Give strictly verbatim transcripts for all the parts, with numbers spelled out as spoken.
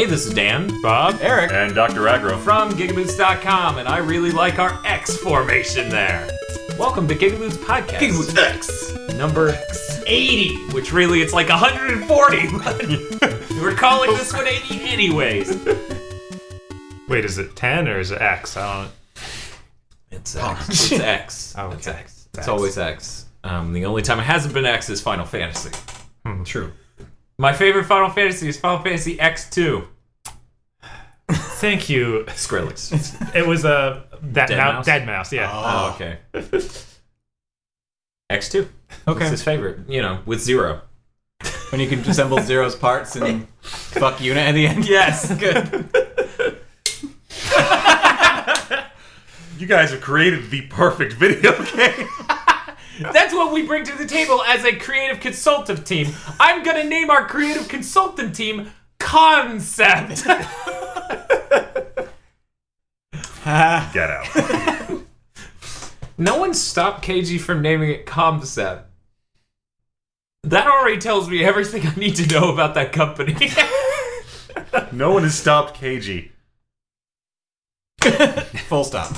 this is Dan, Bob, Eric, and Doctor Aggro from GigaBoots dot com, and I really like our X formation there. Welcome to GigaBoots Podcast. GigaBoots X. Number eighty, which really it's like one hundred forty, but we're calling this one eighty anyways. Wait, is it ten or is it X? I don't. It's X. It's X. Oh, it's okay. X. It's It's always X. Um, the only time it hasn't been X is Final Fantasy. Hmm, true. My favorite Final Fantasy is Final Fantasy X two. Thank you. Skrillex. It was a that Dead mouse? Mouse? Dead Mouse. Yeah. Oh, okay. X two. Okay. It's his favorite, you know, with Zero. When you can assemble Zero's parts and fuck Yuna at the end. Yes. Good. You guys have created the perfect video game. That's what we bring to the table as a creative consultative team. I'm gonna name our creative consultant team Concept. Get out. No one stopped K G from naming it Concept. That already tells me everything I need to know about that company. No one has stopped K G. Full stop.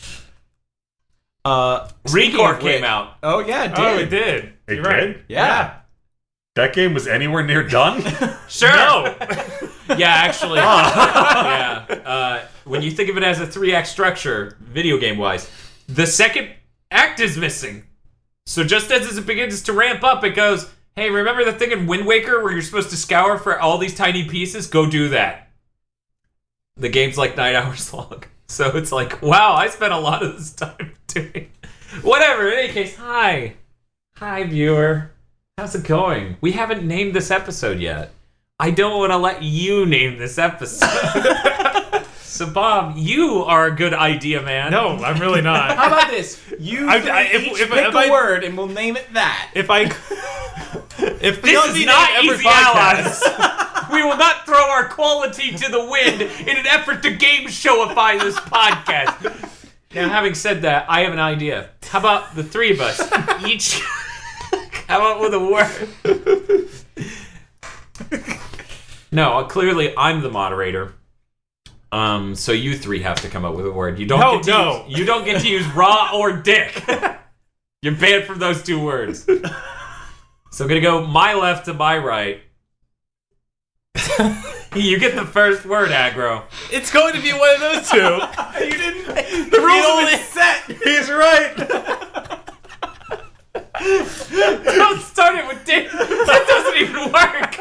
Uh, Recore of came which- out. Oh yeah, it did. Oh, it did. It You're right. did? Yeah. That game was anywhere near done? Sure. No. Yeah, actually. Yeah. Uh, when you think of it as a three-act structure, video game-wise, the second act is missing. So just as it begins to ramp up, it goes, hey, remember the thing in Wind Waker where you're supposed to scour for all these tiny pieces? Go do that. The game's like nine hours long. So it's like, wow, I spent a lot of this time doing whatever. In any case, hi. Hi, viewer. How's it going? We haven't named this episode yet. I don't want to let you name this episode. So, Bob, you are a good idea, man. No, I'm really not. How about this? You I- three I- if- each if- pick if a I- word and we'll name it that. If I, if This is not every easy podcast, allies. We will not throw our quality to the wind in an effort to game showify this podcast. Now, having said that, I have an idea. How about the three of us each come up with a word? No, clearly I'm the moderator. Um, so you three have to come up with a word. You don't No, get to no. use, you don't get to use raw or dick. You're banned from those two words. So I'm gonna go my left to my right. You get the first word, Aggro. it's going to be one of those two. You didn't. The rules You have been set. He's right. Don't start it with dick. That doesn't even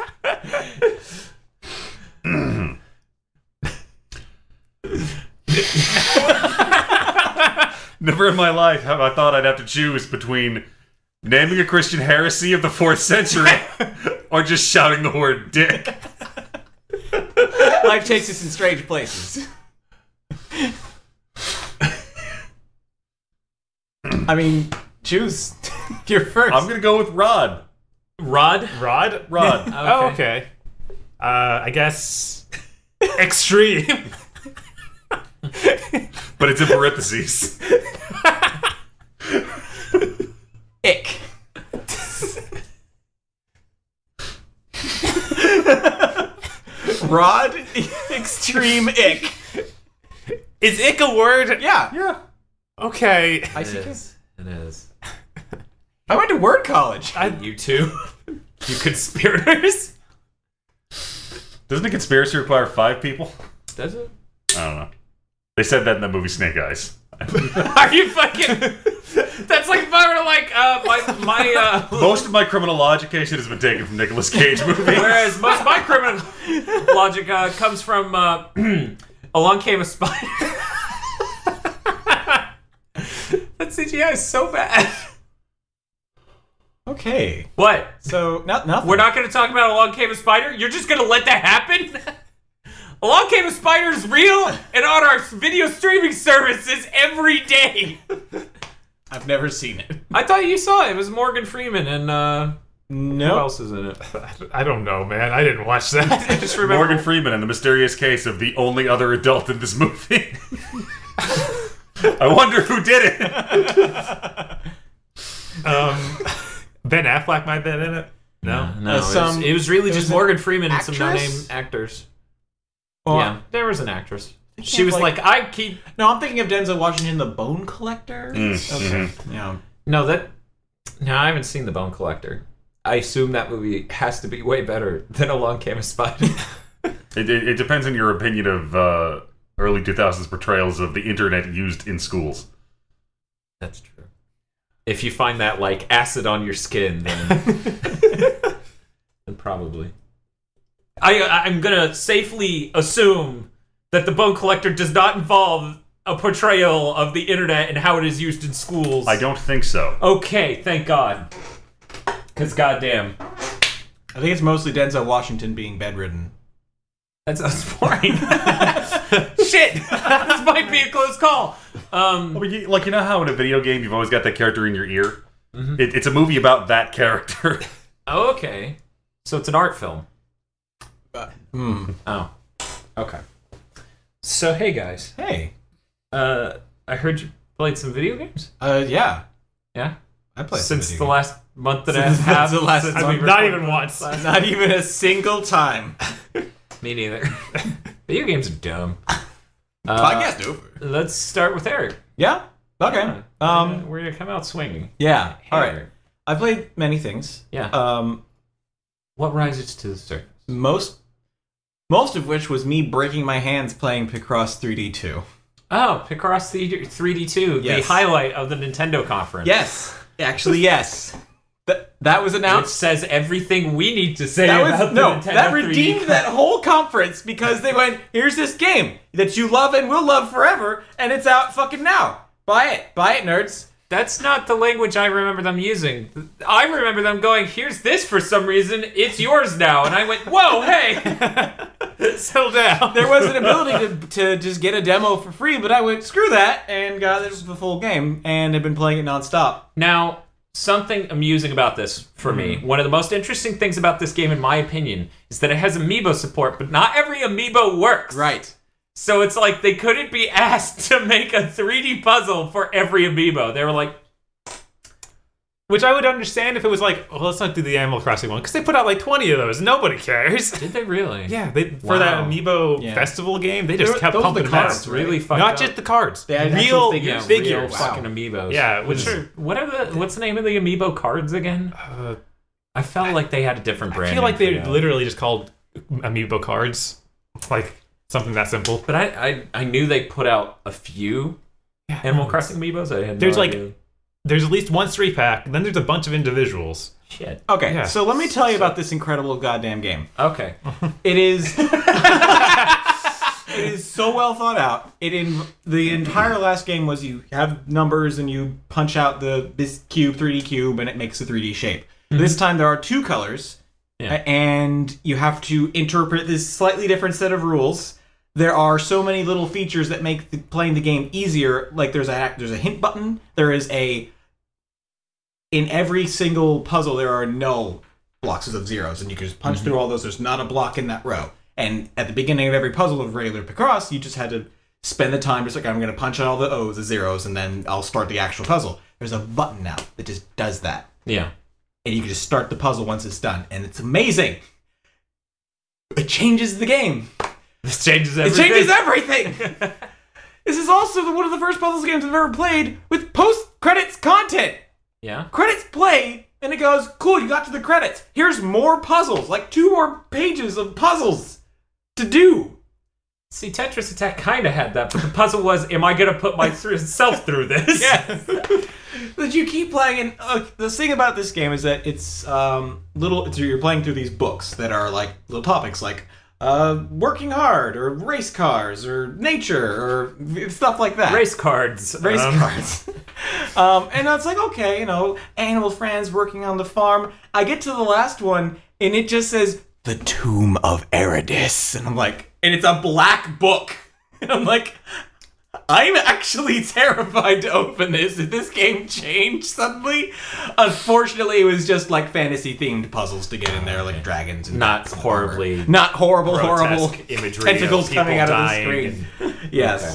work. Never in my life have I thought I'd have to choose between naming a Christian heresy of the fourth century or just shouting the word dick. Life takes us in strange places. I mean, choose. You're first. I'm gonna go with Rod. Rod? Rod? Rod. Oh, okay. Uh, I guess extreme. But it's in parentheses. Ick. Rod, extreme ick. Is ick a word? Yeah. Yeah. Okay. I It see. is. It is. I went to word college. I, You two. You conspirators. Doesn't a conspiracy require five people? Does it? I don't know. They said that in the movie Snake Eyes. Are you fucking... That's like if I were to like, uh, my, my, uh... Most of my criminal education has been taken from Nicolas Cage movies. Whereas most of my criminal logic uh, comes from, uh, Along Came a Spider. That C G I is so bad. Okay. What? So, not nothing. We're not going to talk about Along Came a Spider? You're just going to let that happen? Along Came a Spider is real and on our video streaming services every day. I've never seen it. I thought you saw it. It was Morgan Freeman and, uh... Who No. else is in it? I don't know, man. I didn't watch I that. just remember... Morgan Freeman and the mysterious case of the only other adult in this movie. I wonder who did it. um, Ben Affleck might have been in it. No. No, Uh, it, was, some- it was really it just was an Morgan Freeman and some actress? no-name actors. Well, yeah, there was an actress. She can't, was like- like, I keep... No, I'm thinking of Denzel Washington, the Bone Collector. Mm, Okay. mhm. Yeah. No, that... No, I haven't seen The Bone Collector. I assume that movie has to be way better than Along Came a Spider. It, it, it depends on your opinion of uh, early two thousands portrayals of the internet used in schools. That's true. If you find that, like, acid on your skin, then... then probably. I, I'm gonna safely assume that The Bone Collector does not involve a portrayal of the internet and how it is used in schools. I don't think so. Okay, thank God. Because goddamn. I think it's mostly Denzel Washington being bedridden. That sounds boring. Shit! This might be a close call. Um, I mean, you- like, you know how in a video game you've always got that character in your ear? Mm-hmm. It, it's a movie about that character. oh, okay. So it's an art film. Uh, hmm. Oh. Okay. So, hey guys. Hey. Uh, I heard you played some video games? Uh, yeah. Yeah? I played some Since video the last month and a Since half. the last since month. we I mean, not recorded even once. last- Not even a single time. Me neither. Video games are dumb. Uh, Podcast over. Let's start with Eric. Yeah? Okay. Yeah, we're Um, gonna- we're gonna come out swinging. yeah. Hey, All right. Eric. I played many things. Yeah. Um, What rises to the surface? most, most of which was me breaking my hands playing Picross three D two. Oh, Picross three D two, Yes. the highlight of the Nintendo conference. Yes. Actually, yes. That that was Which announced. says everything we need to say That about was no. the Nintendo That three D redeemed that whole conference because they went, "Here's this game that you love and will love forever, and it's out fucking now. Buy it, buy it, nerds." That's not the language I remember them using. I remember them going, here's this for some reason, it's yours now. And I went, whoa, hey! Settle down. There was an ability to, to just get a demo for free, but I went, screw that, and got it the full game, and have been playing it nonstop. Now, something amusing about this for me, one of the most interesting things about this game, in my opinion, is that it has amiibo support, but not every amiibo works. Right. So it's like they couldn't be asked to make a three D puzzle for every amiibo. They were like, Which I would understand if it was like, well, let's not do the Animal Crossing one, because they put out like twenty of those. Nobody cares. did they really? Yeah, they, for Wow. that Amiibo Yeah. festival game, they just They were- kept those were pumping the them out. cards, That's really right? fucked Not up. just the cards. They had real actual Yeah, figures. real figures. fucking Wow. amiibos. Yeah, it Which was- are, what are the, what's the name of the amiibo cards again? Uh, I felt like they had a different brand. I feel like they name for that. literally just called Amiibo cards. Like, something that simple. But I, I, I knew they put out a few Yeah. Animal Crossing amiibos. I had no There's like- idea. There's at least one three pack, and then there's a bunch of individuals. Shit. Okay, Yeah. so let me tell you about this incredible goddamn game. Okay. It is. It is so well thought out. It in the entire last game was you have numbers and you punch out the this cube, three D cube, and it makes a three D shape. This time there are two colors, Yeah. a- and you have to interpret this slightly different set of rules. There are so many little features that make the, playing the game easier. Like there's a there's a hint button. There is a in every single puzzle there are no blocks of zeros, and you can just punch through all those. There's not a block in that row. And at the beginning of every puzzle of regular Picross, you just had to spend the time just like, I'm going to punch out all the O's, the zeros, and then I'll start the actual puzzle. There's a button now that just does that. Yeah. And you can just start the puzzle once it's done. And it's amazing. It changes the game. This changes It everything. changes everything! This is also one of the first puzzles games I've ever played with post-credits content. Yeah. Credits play, and it goes, cool, you got to the credits. Here's more puzzles, like two more pages of puzzles to do. See, Tetris Attack kind of had that, but the puzzle was, am I going to put myself through this? Yes. That you keep playing, and uh, the thing about this game is that it's um, little, it's, you're playing through these books that are like little topics, like uh, working hard, or race cars, or nature, or stuff like that. Race cards. Race um, cards. um, and it's like, okay, you know, animal friends working on the farm. I get to the last one, and it just says, The Tomb of Eridus. And I'm like, and it's a black book. And I'm like, I'm actually terrified to open this. Did this game change suddenly? Unfortunately, it was just like fantasy-themed puzzles to get in there, like dragons and Not bats and horribly armor. Not horrible, horrible grotesque imagery tentacles of people coming out of the dying screen. Yes. Okay.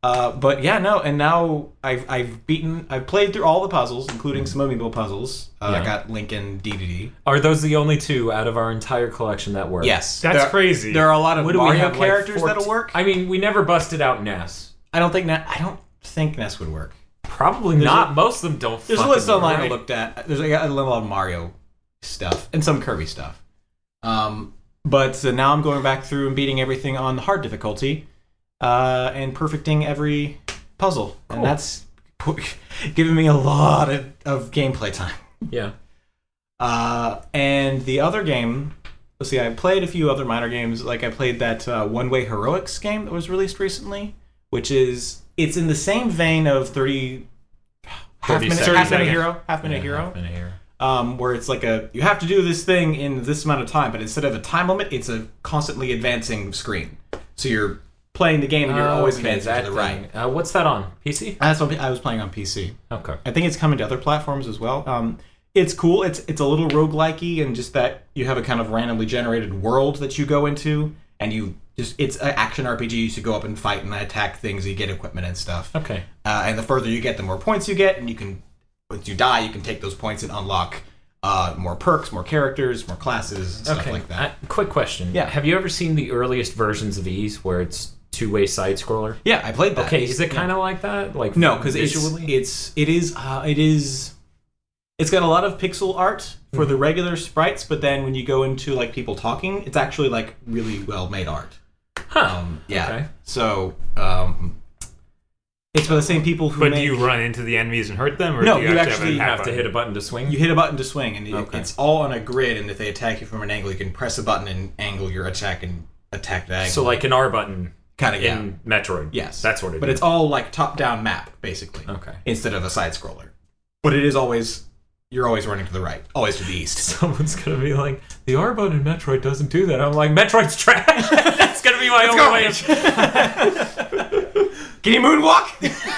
Uh, but yeah, no, and now I've I've beaten I've played through all the puzzles, including some amiibo puzzles. Uh, Yeah. I got Link and D D D. Are those the only two out of our entire collection that work? Yes, That's there, crazy. There are a lot of What do we Mario have, like, characters fourteen that'll work. I mean, we never busted out Ness. I don't think that I don't think Ness would work. Probably There's not. a- Most of them don't. There's a fucking list online I work. looked at. There's I got a lot of Mario stuff and some Kirby stuff. Um, but uh, now I'm going back through and beating everything on the hard difficulty, uh, and perfecting every puzzle, Cool. and that's pu- giving me a lot of, of gameplay time. Yeah. Uh, and the other game, let's see, I played a few other minor games. Like I played that uh, One Way Heroics game that was released recently, which is it's in the same vein of thirty half thirty minute, seconds. half minute Yeah. hero, half minute Yeah, hero. half minute hero. Um, where it's like a you have to do this thing in this amount of time, but instead of a time limit, it's a constantly advancing screen. So you're playing the game and you're Oh, always okay, advancing that to the right. thing. Uh, what's that on? P C? That's what I was playing on P C. Okay. I think it's coming to other platforms as well. Um, it's cool. It's it's a little roguelike-y and just that you have a kind of randomly generated world that you go into, and you just it's an action R P G. You should go up and fight and attack things. You get equipment and stuff. Okay. Uh, and the further you get, the more points you get, and you can once you die, you can take those points and unlock uh, more perks, more characters, more classes, and stuff Okay. like that. Uh, quick question. Yeah. Have you ever seen the earliest versions of Ys where it's two-way side scroller? Yeah, I played that. Okay, It's- is it yeah. kind of like that? Like No, because it's visually? it's it is uh, it is it's got a lot of pixel art for Mm-hmm. the regular sprites, but then when you go into like people talking, it's actually like really well made art. Huh. Um, yeah. Okay. So um, it's by the same people who But make. do you run into the enemies and hurt them, or No, do you, you actually, actually You have, have a to button? hit a button to swing? You hit a button to swing, and it, Okay. it's all on a grid. And if they attack you from an angle, you can press a button and angle your attack and attack diagonally. So like an R button kind of yeah. in Metroid. Yes, That sort of But deal. it's all like top-down map basically. Okay. Instead of a side scroller. But it is always you're always running to the right, always to the east. Someone's gonna be like, the R button in Metroid doesn't do that. I'm like, Metroid's trash. That's gonna be my only way of Can you moonwalk?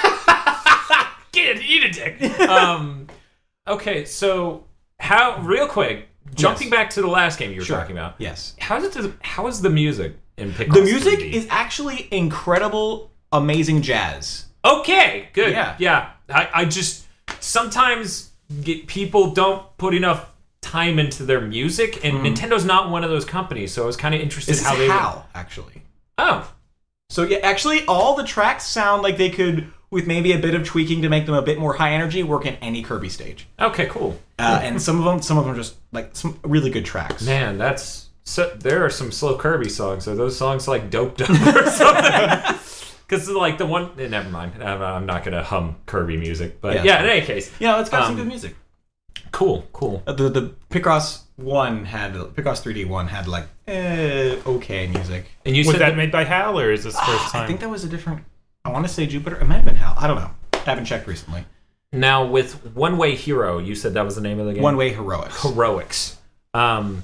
Get it, eat a dick. Um, okay, so how? Real quick, jumping Yes. back to the last game you were Sure. talking about. Yes. How's it? The, how is the music in Picross The music three D? is actually incredible, amazing jazz. okay. Good. Yeah. Yeah. I, I just sometimes get, people don't put enough time into their music, and Nintendo's not one of those companies. So I was kind of interested This how is they. would- HAL, actually. Oh. So yeah, actually, all the tracks sound like they could, with maybe a bit of tweaking to make them a bit more high energy, work in any Kirby stage. Okay. Cool. Uh, and some of them, some of them are just like some really good tracks. Man, that's so. There are some slow Kirby songs. Are those songs like doped up or something? Because like the one, eh, never mind. I'm, I'm not gonna hum Kirby music, but Yeah. yeah. In any case, Yeah, it's got Um, some good music. cool, cool. Uh, the the Picross one had Picross three D one had like eh, okay music. And you Was said that that, made by HAL, or is this first Ah, time? I think that was a different. I want to say Jupiter. It might have been HAL. I don't know. I haven't checked recently. now with One Way Hero, you said that was the name of the game. One Way Heroics. Heroics. Um,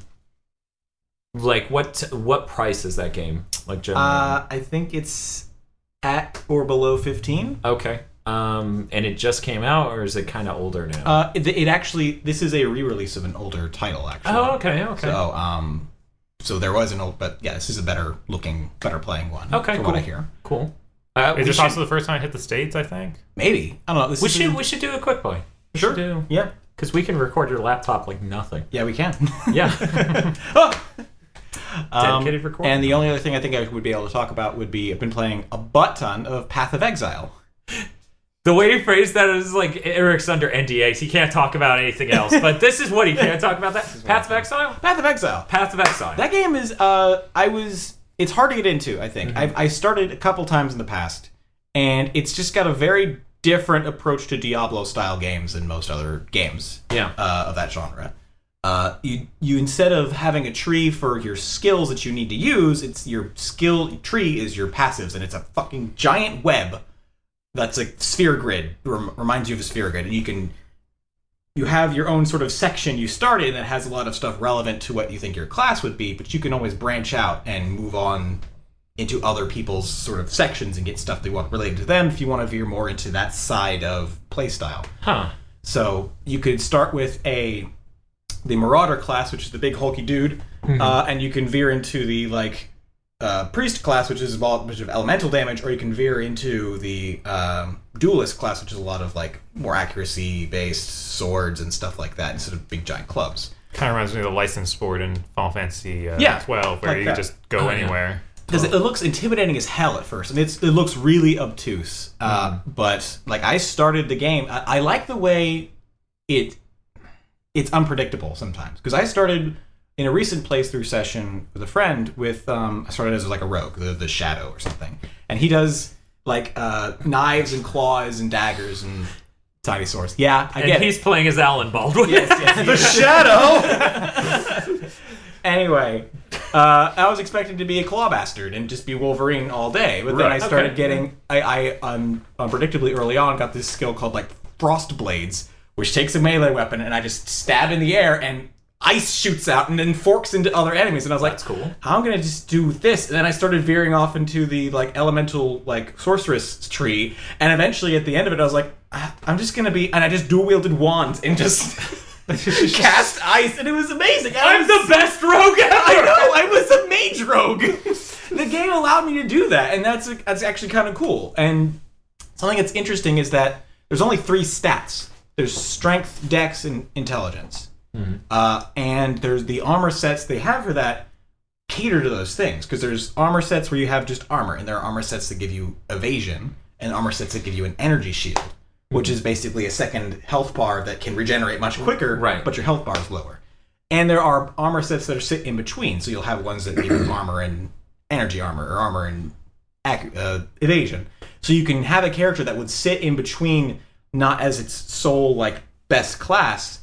like what what price is that game? Like generally. Uh, I think it's at or below fifteen. okay. Um, and it just came out, or is it kind of older now? Uh, it, it actually this is a re-release of an older title actually. oh, okay, okay. So um, so there was an old, but yeah, this is a better looking, better playing one. Okay, from cool. what I hear. Cool. Uh, Is we this should, also the first time I hit the States, I think? Maybe I don't know. This we is should we should do a quick play. We Sure. should do Yeah, because we can record your laptop like nothing. yeah, we can. Yeah. Oh! Um, Dedicated recording. And the only other thing I think I would be able to talk about would be I've been playing a butt ton of Path of Exile. The way he phrased that is like Eric's under N D As. He can't talk about anything else. But this is what he can't talk about. That Path of Exile. Path of Exile. Path of Exile. That game is uh I was it's hard to get into, I think. I've I started a couple times in the past, and it's just got a very different approach to Diablo style games than most other games yeah. uh, of that genre. Uh, you you instead of having a tree for your skills that you need to use, it's your skill tree is your passives, and it's a fucking giant web that's a sphere grid. Rem- reminds you of a sphere grid, and you can you have your own sort of section you start in that has a lot of stuff relevant to what you think your class would be, but you can always branch out and move on into other people's sort of sections and get stuff they want related to them if you want to veer more into that side of playstyle. Huh. So you could start with a the Marauder class, which is the big hulky dude, uh, and you can veer into the like uh, priest class, which is a bunch of elemental damage, or you can veer into the um, duelist class, which is a lot of like more accuracy based swords and stuff like that instead of big giant clubs. Kind of reminds me of the licensed sport in Final Fantasy uh, Yeah, twelve, where like you that. just go Oh, yeah. anywhere. Because it, it looks intimidating as hell at first, and it's it looks really obtuse. Uh, but like I started the game, I, I like the way it it's unpredictable sometimes. Because I started in a recent playthrough session with a friend with um, I started as like a rogue, the the shadow or something, and he does like uh, knives and claws and daggers and tiny swords. Yeah, I And get he's it. playing as Alan Baldwin. Yes, yes, The shadow. Anyway, uh, I was expecting to be a claw bastard and just be Wolverine all day, but then Right, I started okay. getting, I, I um, unpredictably early on got this skill called like Frost Blades, which takes a melee weapon and I just stab in the air and ice shoots out and then forks into other enemies, and I was like, That's cool. I'm gonna just do this, and then I started veering off into the like elemental like sorceress tree, and eventually at the end of it I was like, "Ah, I'm just gonna be, and I just dual wielded wands and just cast ice, and it was amazing. I I'm was- the best rogue ever! I know, I was a mage rogue. The game allowed me to do that, and that's that's actually kind of cool. And something that's interesting is that there's only three stats. There's strength, dex, and intelligence. Mm-hmm. Uh, and there's the armor sets they have for that cater to those things, because there's armor sets where you have just armor, and there are armor sets that give you evasion, and armor sets that give you an energy shield, which is basically a second health bar that can regenerate much quicker, Right. but your health bar is lower. And there are armor sets that are sit in between, so you'll have ones that give you armor and energy armor, or armor and ac- uh, evasion. So you can have a character that would sit in between, not as its sole like best class,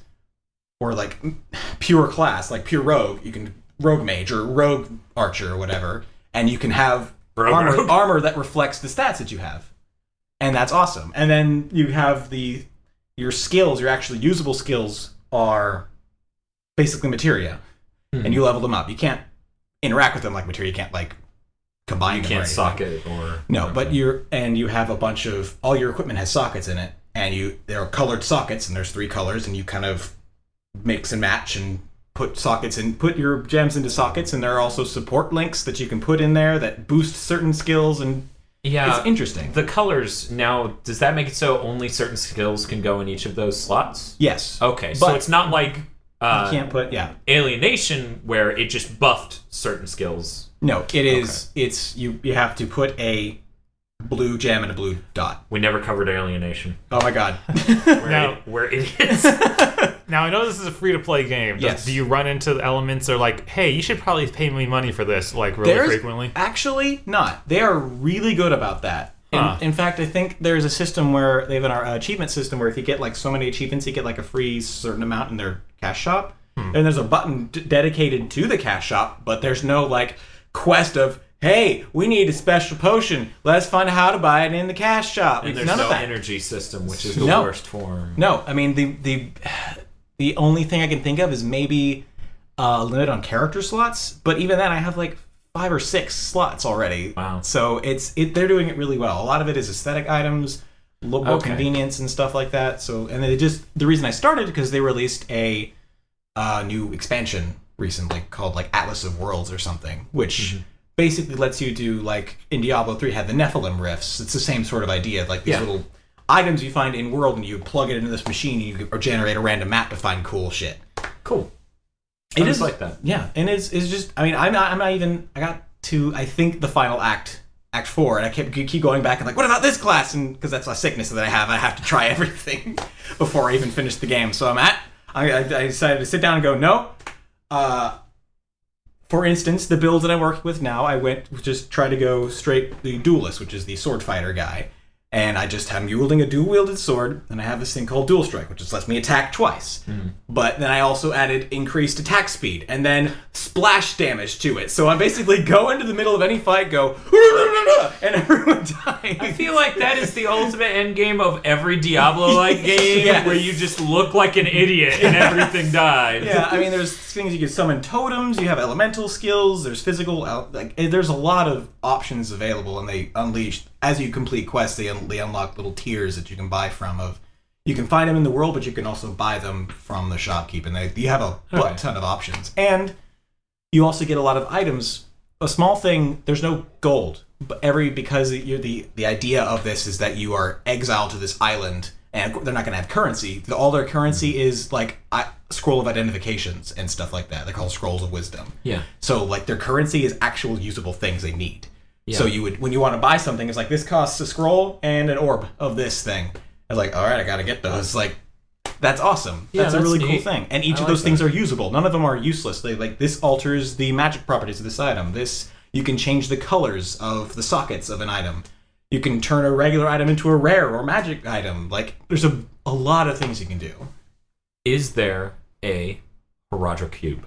or like pure class, like pure rogue. You can rogue mage or rogue archer or whatever, and you can have Rogue armor, rogue. armor that reflects the stats that you have, and that's awesome. And then you have the your skills, your actually usable skills are basically materia, Hmm. and you level them up. You can't interact with them like materia. You can't like combine You them. or can't anything. socket or... No, but you're and you have a bunch of all your equipment has sockets in it, and you there are colored sockets, and there's three colors, and you kind of mix and match and put sockets and put your gems into sockets, and there are also support links that you can put in there that boost certain skills, and Yeah. it's interesting. The colors, now, does that make it so only certain skills can go in each of those slots? Yes, Okay, so But- it's not like uh, you can't put yeah. Alienation, where it just buffed certain skills. No, it is. It's you. You have to put a blue gem and a blue dot. We never covered Alienation. Oh my god. We're, Now- we're idiots. Now, I know this is a free-to-play game. Does- Yes. Do you run into the elements that are like, hey, you should probably pay me money for this, like, really There's frequently? actually not. They are really good about that. In, Huh. in fact, I think there's a system where they have an uh, achievement system where if you get like so many achievements, you get like a free certain amount in their cash shop. Hmm. And there's a button d- dedicated to the cash shop, but there's no like quest of, hey, we need a special potion. Let's find out how to buy it in the cash shop. And It's there's none no of that. energy system, which is the No. worst form. No, I mean the the the only thing I can think of is maybe a limit on character slots, but even then I have like five or six slots already. Wow. So it's it they're doing it really well. A lot of it is aesthetic items, look more Okay. convenience and stuff like that. So and they just the reason I started because they released a uh, new expansion recently called like Atlas of Worlds or something, which basically lets you do like in Diablo three had the Nephilim rifts. It's the same sort of idea, like these Yeah. little items you find in world and you plug it into this machine and you or generate a random map to find cool shit. Cool. It I is just like that. Yeah, and it's it's just I mean I'm not I'm not even I got to I think the final act act four and I kept keep going back and like what about this class, and because that's a sickness that I have I have to try everything before I even finish the game. So I'm at I, I I decided to sit down and go no. Uh, for instance, the build that I'm working with now, I went just try to go straight the duelist, which is the sword fighter guy. And I just am wielding a dual-wielded sword, and I have this thing called Dual Strike, which just lets me attack twice. Mm-hmm. But then I also added increased attack speed, and then splash damage to it. So I basically go into the middle of any fight, go, and everyone dies. I feel like that is the ultimate end game of every Diablo-like game, Yes. where you just look like an idiot and everything dies. Yeah, I mean, there's things you can summon totems. You have elemental skills. There's physical. Like, there's a lot of options available, and they unleash as you complete quests. They un- they unlock little tiers that you can buy from. Of you can find them in the world, but you can also buy them from the shopkeep, and they you have a butt Okay. ton of options. And you also get a lot of items a small thing. There's no gold, but every because you're the the idea of this is that you are exiled to this island, and they're not going to have currency. All their currency is like a scroll of identifications and stuff like that. They're called scrolls of wisdom. Yeah. So like their currency is actual usable things they need. Yeah. So you would when you want to buy something, it's like this costs a scroll and an orb of this thing. It's like, all right, I got to get those. Like. That's awesome. Yeah, that's, that's a really neat. cool thing. And each I of those like things that. are usable. None of them are useless. They like this alters the magic properties of this item. This you can change the colors of the sockets of an item. You can turn a regular item into a rare or magic item. Like there's a a lot of things you can do. Is there a Roddick cube?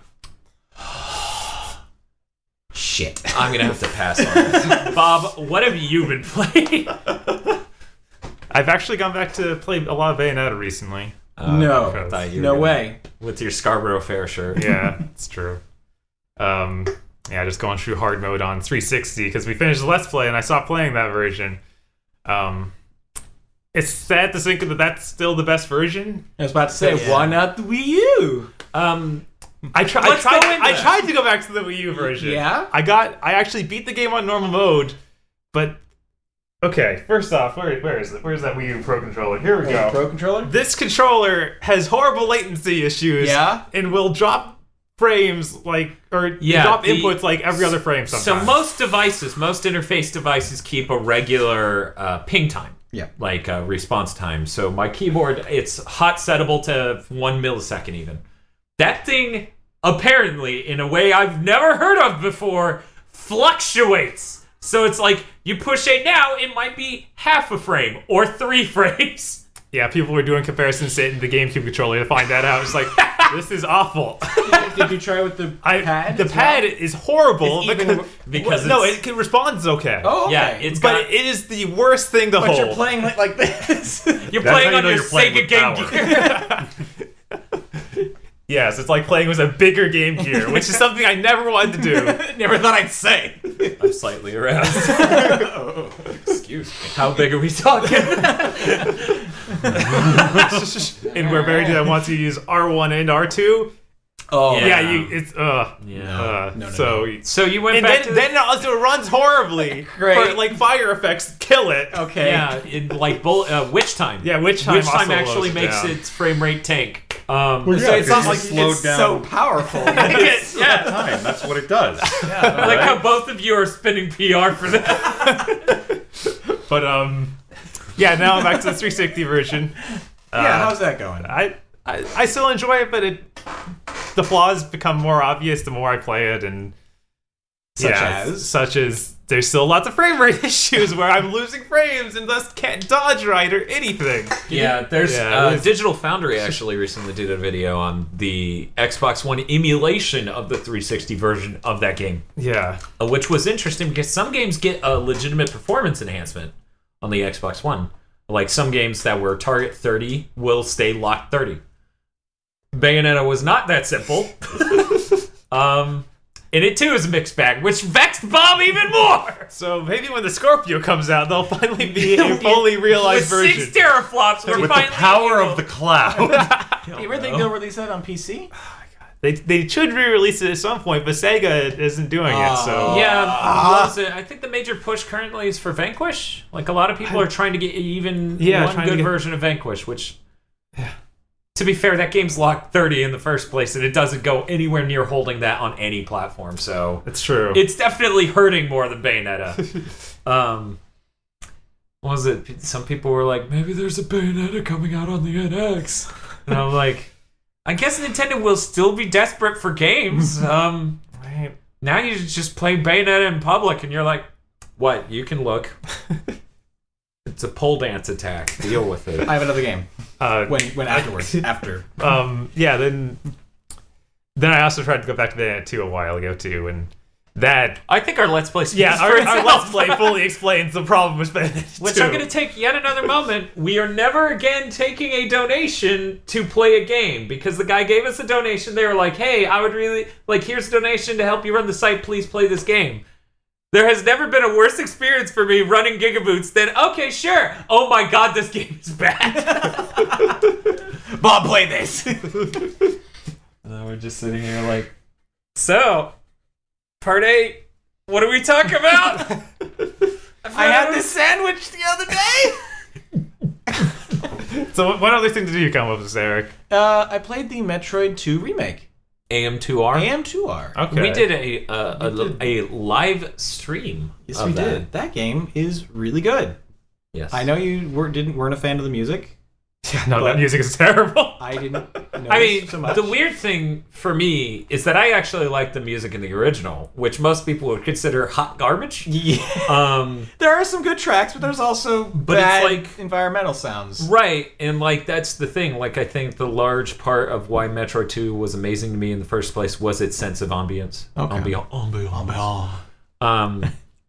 Shit. I'm gonna have to pass on this. Bob, what have you been playing? I've actually gone back to play a lot of Bayonetta recently. Uh, no. I thought you were No gonna- way. With your Scarborough Fair shirt. Yeah, it's true. Um, yeah, just going through hard mode on three sixty because we finished the Let's Play and I stopped playing that version. Um, it's sad to think that that's still the best version. I was about to say, Yeah. why not the Wii U? Um, I, try, I Let's tried. go into I that. tried to go back to the Wii U version. Yeah? I got. I actually beat the game on normal mode, but okay. First off, where where is it? Where's that Wii U Pro controller? Here we go. Pro controller? This controller has horrible latency issues. Yeah? and will drop frames like or Yeah, drop the- inputs like every other frame. so Sometimes. most devices, most interface devices keep a regular uh, ping time. Yeah. Like uh, response time. So my keyboard, it's hot settable to one millisecond even. That thing, apparently, in a way I've never heard of before, fluctuates. So it's like, you push A now, it might be half a frame or three frames. Yeah, people were doing comparisons to the GameCube controller to find that out. It's like, this is awful. Did you try with the I, pad? the as pad well? is horrible It's even- because, because no, it's- it can responds okay. Oh, okay. Yeah, it's but got, it is the worst thing to But hold. you're playing like, like this. you're That's playing how you on know your you're playing Sega with Game power. Gear. Yes, it's like playing with a bigger Game Gear, which is something I never wanted to do. Never thought I'd say. I'm slightly aroused. Oh, excuse me. How big are we talking? And where Barry wants you to use R one and R two. Oh, Yeah, Yeah. you it's uh Yeah. uh No, no, so So you went and back then, to then it also runs horribly. Great. For, like fire effects kill it. Okay. yeah, it, like bull, uh, Witch Time. Yeah, Witch Time Witch Time also actually slows makes down. its frame rate tank. Um, Well, So yeah, it's not 'cause like it's slowed it's down. so powerful. yeah, yeah. Time. That's what it does. I like how both of you are spinning P R for that. But um yeah, now I'm back to the three sixty version. Yeah, Uh, how's that going? I, I I still enjoy it, but it the flaws become more obvious the more I play it, and Such yeah, as? such as there's still lots of frame rate issues where I'm losing frames and thus can't dodge right or anything. Yeah, there's Yeah, uh, there's- Digital Foundry actually recently did a video on the Xbox One emulation of the three sixty version of that game, Yeah, uh, which was interesting because some games get a legitimate performance enhancement on the Xbox One. Like some games that were target thirty will stay locked thirty. Bayonetta was not that simple. um, and it too is a mixed bag, which vexed Bob even more. so maybe when the Scorpio comes out, there'll finally be It'll a be- fully realized With version. six teraflops, we're With the finally power able- of the cloud. Do you ever think they'll release that on P C? They they should re-release it at some point, but Sega isn't doing it. So Yeah, Ah. what was it? I think the major push currently is for Vanquish. Like a lot of people are trying to get even Yeah, one trying to good get- version of Vanquish, which, to be fair, that game's locked thirty in the first place, and it doesn't go anywhere near holding that on any platform. So it's true. it's definitely hurting more than Bayonetta. um, what was it? Some people were like, maybe there's a Bayonetta coming out on the N X, and I'm like, I guess Nintendo will still be desperate for games. Um. Right. Now you just play Bayonetta in public, and you're like, "What? You can look. It's a pole dance attack. Deal with it." I have another game. Uh, When when afterwards. After. um, yeah, then then I also tried to go back to Bayonetta two a while ago too, and that I think our Let's Play speaks yeah, for our, our itself. Let's Play fully explains the problem with Bayonetta Which two. I'm going to take yet another moment. We are never again taking a donation to play a game because the guy gave us a donation. They were like, "Hey, I would really like. Here's a donation to help you run the site. Please play this game." There has never been a worse experience for me running GigaBoots than, okay, sure. Oh my god, this game is bad. Bob, play this. And then we're just sitting here like, so, part eight, What are we talking about? I had this sandwich the other day. So what other thing did you come up with, Eric? Uh, I played the Metroid two remake. A M two R? A M two R. Okay. We did a a, We did. a, a live stream. Yes, of we that. did. That game is really good. Yes. I know you were, didn't weren't a fan of the music. Yeah, no, But- that music is terrible. I didn't notice I mean, so much. the weird thing for me is that I actually like the music in the original, which most people would consider hot garbage. Yeah. Um, There are some good tracks, but there's also But it's bad like- environmental sounds. right, and like that's the thing. Like I think the large part of why Metroid two was amazing to me in the first place was its sense of ambience. Okay. Ambiance. Ambiance. Um,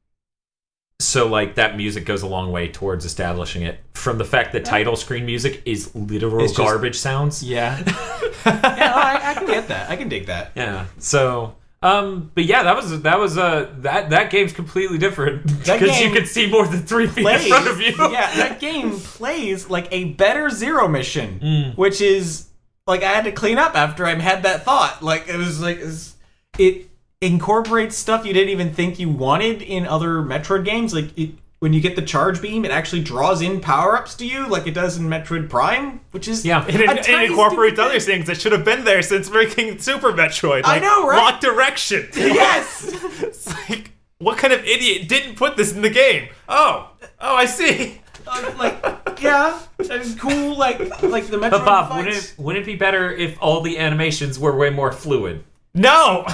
so like that music goes a long way towards establishing it. From the fact that title screen music is literal It's just- garbage sounds. Yeah. yeah, no, I, I can get that. I can dig that. Yeah. So, um, but yeah, that was that was uh that that game's completely different That because you game can see more than three feet Plays, in front of you. yeah, that game plays like a better Zero mission, Mm. which is like I had to clean up after I had that thought. Like it was like it's- it incorporates stuff you didn't even think you wanted in other Metroid games. Like it, when you get the charge beam, it actually draws in power-ups to you, like it does in Metroid Prime, which is Yeah. And it, a and tiny it incorporates stupid other thing. things that should have been there since freaking Super Metroid. I Like know, right? Lock direction. Yes. It's like, what kind of idiot didn't put this in the game? Oh, oh, I see. Uh, like yeah, it's cool. Like like the Metroid But Bob, fights. wouldn't it, wouldn't it be better if all the animations were way more fluid? No.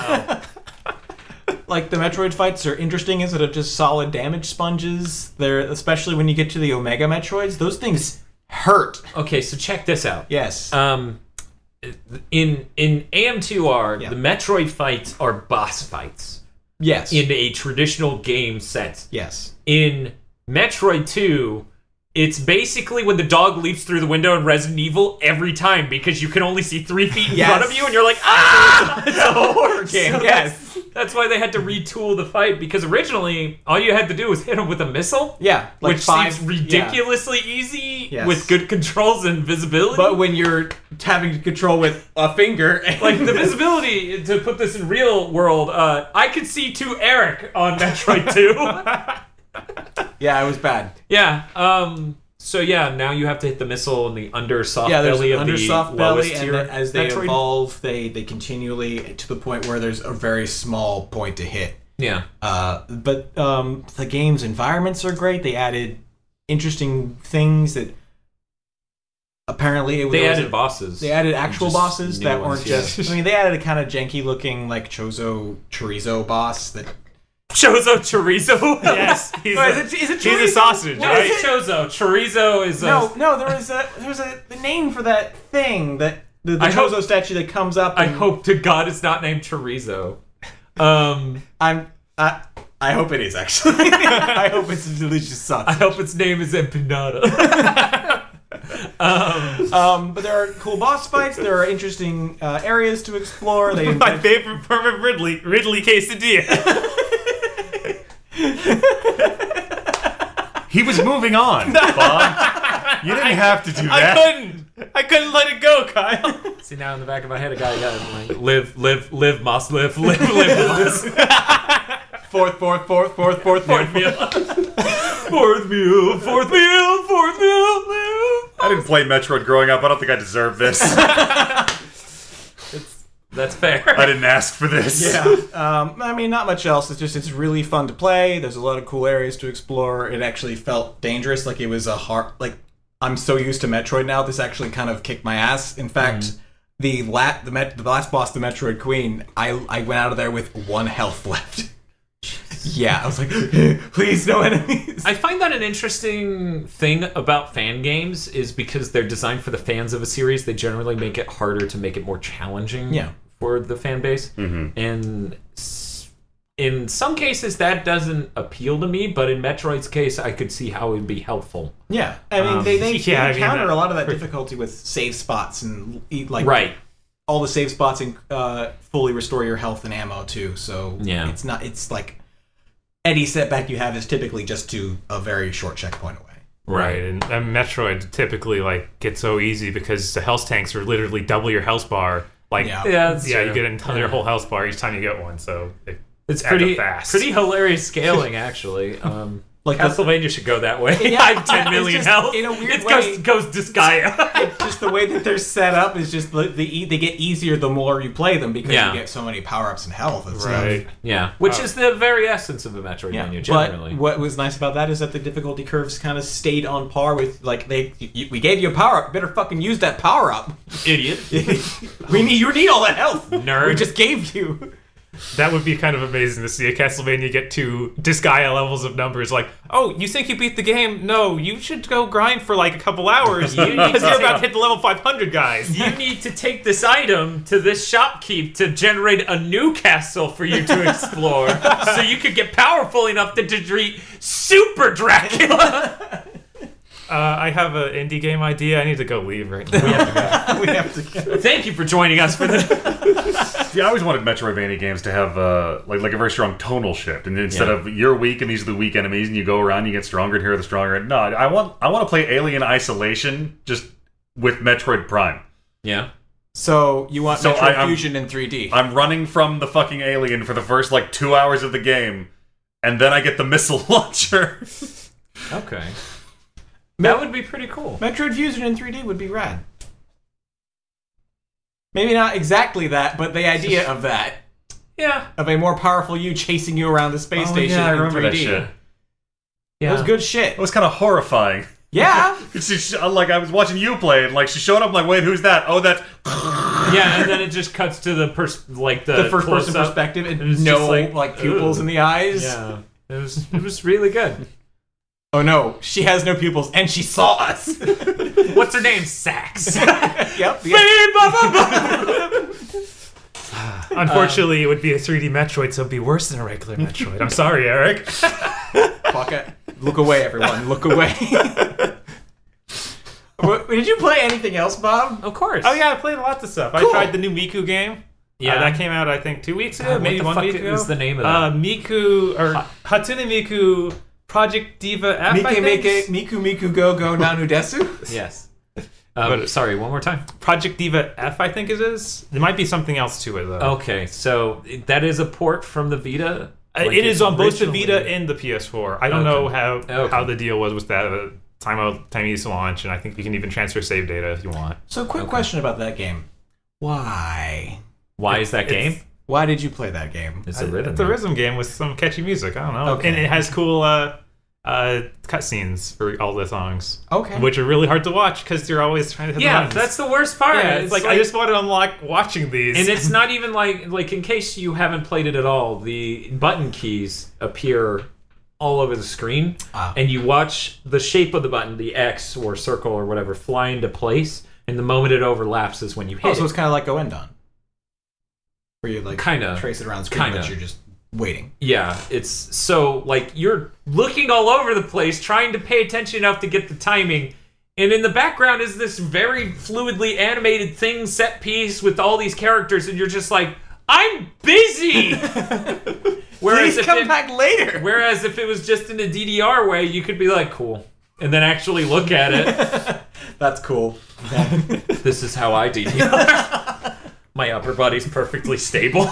Like the Metroid fights are interesting instead of just solid damage sponges. They're especially when you get to the Omega Metroids, those things hurt. Okay, so check this out. Yes. Um, in in A M two R, Yeah. the Metroid fights are boss fights yes. in a traditional game sense. yes. In Metroid two, it's basically when the dog leaps through the window in Resident Evil every time because you can only see three feet in Yes. front of you and you're like, ah! It's a horror game, So yes. That's, that's why they had to retool the fight because originally all you had to do was hit him with a missile. Yeah. Like which five, seems ridiculously easy Yes. with good controls and visibility. Yeah. But when you're having to control with a finger, like the visibility, to put this in real world, uh, I could see to Eric on Metroid two. yeah, it was bad. Yeah. Um. So yeah, now you have to hit the missile in the under soft Yeah, there's belly an of under the soft lowest belly, and tier. then as they Metroid. evolve, they they continually to the point where there's a very small point to hit. Yeah. Uh, but um, the game's environments are great. They added interesting things that apparently it was They there was added a- bosses. They added actual Just bosses new that ones, weren't yeah. just. I mean, they added a kind of janky looking like Chozo chorizo boss that. Chozo chorizo. Yes, he's Wait, a, is it, is it he's a chorizo? sausage, What right? is Chozo? Chorizo is a. No, no. There was a there was a the name for that thing that the, the I Chozo hope- statue that comes up. I and- hope to God it's not named Chorizo. Um. I'm. I, I hope it is actually. I hope it's a delicious I sausage. hope its name is Empanada. um. Um, but there are cool boss fights. There are interesting uh, areas to explore. They My favorite part of Ridley, Ridley quesadilla. He was moving on, Bob. You didn't have to do I that. couldn't. I couldn't let it go, Kyle. See, now in the back of my head, a guy got like live, live, live, must live, live, live, moss. fourth, fourth, fourth, fourth, fourth, Fourth fourth. meal. Fourth meal. Fourth meal. Fourth meal. Live. I didn't play Metroid growing up. I don't think I deserve this. It's, that's fair. I didn't ask for this. Yeah. Um, I mean, not much else. It's just it's really fun to play. There's a lot of cool areas to explore. It actually felt dangerous, like it was a hard. Like I'm so used to Metroid now. This actually kind of kicked my ass. In fact, Mm. the lat the Met the last boss, the Metroid Queen, I I went out of there with one health left. Yeah, I was like, please, no enemies. I find that an interesting thing about fan games is because they're designed for the fans of a series, they generally make it harder to make it more challenging Yeah. for the fan base. Mm-hmm. And s- in some cases, that doesn't appeal to me, but in Metroid's case, I could see how it would be helpful. Yeah, I mean, Um, they they, yeah, I they mean, encounter uh, a lot of that difficulty with save spots and eat like Right. all the save spots and uh, fully restore your health and ammo too. So Yeah. it's not. It's like any setback you have is typically just to a very short checkpoint away. Right, and, and Metroid typically like gets so easy because the health tanks are literally double your health bar. Like, Yeah. yeah, Yeah, that's you true. get entire Yeah. whole health bar each time you get one. So it, It's at pretty the fast. pretty hilarious scaling, actually. Um, Like the- Castlevania should go that way. Yeah, I have ten it's million just- health. in a weird it way- goes, goes Disgaea. just the way that they're set up is just the, the e- they get easier the more you play them because Yeah. you get so many power ups and health. It's, um, Right. yeah, which Oh. is the very essence of a Metroidvania. Yeah, Generally, but what was nice about that is that the difficulty curves kind of stayed on par with like they. You, we gave you a power up, you better fucking use that power up. idiot. we need you need all that health. Nerd. We just gave you. That would be kind of amazing to see a Castlevania get to Disgaea levels of numbers. Like, oh, you think you beat the game? No, you should go grind for like a couple hours You need because to you're take- about to hit the level five hundred, guys. You need to take this item to this shopkeep to generate a new castle for you to explore, so you could get powerful enough to defeat Super Dracula. Uh, I have an indie game idea. I need to go leave right now. We have to go. we have to. Go. Thank you for joining us for this. See, I always wanted Metroidvania games to have uh, like like a very strong tonal shift, and instead Yeah. of you're weak and these are the weak enemies, and you go around, you get stronger, and here are the stronger. No, I want I want to play Alien Isolation just with Metroid Prime. Yeah. So you want So Metroid I- I'm- Fusion in three D? I'm running from the fucking alien for the first like two hours of the game, and then I get the missile launcher. Okay. That would be pretty cool. Metroid Fusion in three D would be rad. Maybe not exactly that, but the idea of that. Yeah. Of a more powerful you chasing you around the space Oh, station yeah, I in remember three D. that shit. It was good shit. It was kind of horrifying. Yeah. She, she, like I was watching you play, and like she showed up, I'm like, wait, who's that? Oh, that's. Yeah, and then it just cuts to the pers- like the, The first person close-up. perspective and And it's no just like, like, pupils ugh. in the eyes. Yeah. It was it was really good. Oh no, she has no pupils and she saw us. What's her name? Sax. Yep. yep. Unfortunately, it would be a three D Metroid, so it'd be worse than a regular Metroid. I'm sorry, Eric. Fuck it. Look away, everyone. Look away. What- Did you play anything else, Bob? Of course. Oh yeah, I played lots of stuff. Cool. I tried the new Miku game. Yeah. Uh, that came out I think two weeks ago, God, what maybe the one fuck week ago. is the name of that? Uh, Miku or Hatsune Miku Project Diva F. I Mike think? Mike Miku Miku Go Go Nanu Desu? Yes. Um, But- sorry, one more time. Project Diva F, I think it is. There might be something else to it though. Okay, so that is a port from the Vita? Uh, Like it is it's on both the originally- Vita and the P S four. I don't Okay. know how Okay. how the deal was with that uh, time of time it used to launch, and I think you can even transfer save data if you want. So, quick Okay. question about that game. Why? Why is that It's- game? Why did you play that game? It's a rhythm. It's a rhythm game with some catchy music. I don't know, Okay. and it has cool uh, uh, cutscenes for all the songs, Okay. which are really hard to watch because you're always trying to hit the Yeah, buttons. that's the worst part. Yeah, it's, like, I just want to unlock watching these. And it's not even like like in case you haven't played it at all, the button keys appear all over the screen, Ah. and you watch the shape of the button, the X or circle or whatever, fly into place, and the moment it overlaps is when you hit Oh, so it. it's kind of like Goendan. Where you, like, Kinda. trace it around the screen, Kinda. but you're just waiting. Yeah, it's so like you're looking all over the place, trying to pay attention enough to get the timing. And in the background is this very fluidly animated thing, set piece with all these characters, and you're just like, I'm busy. Whereas Please if come it, back later. whereas if it was just in a D D R way, you could be like, cool, and then actually look at it. That's cool. This is how I D D R. My upper body's perfectly stable.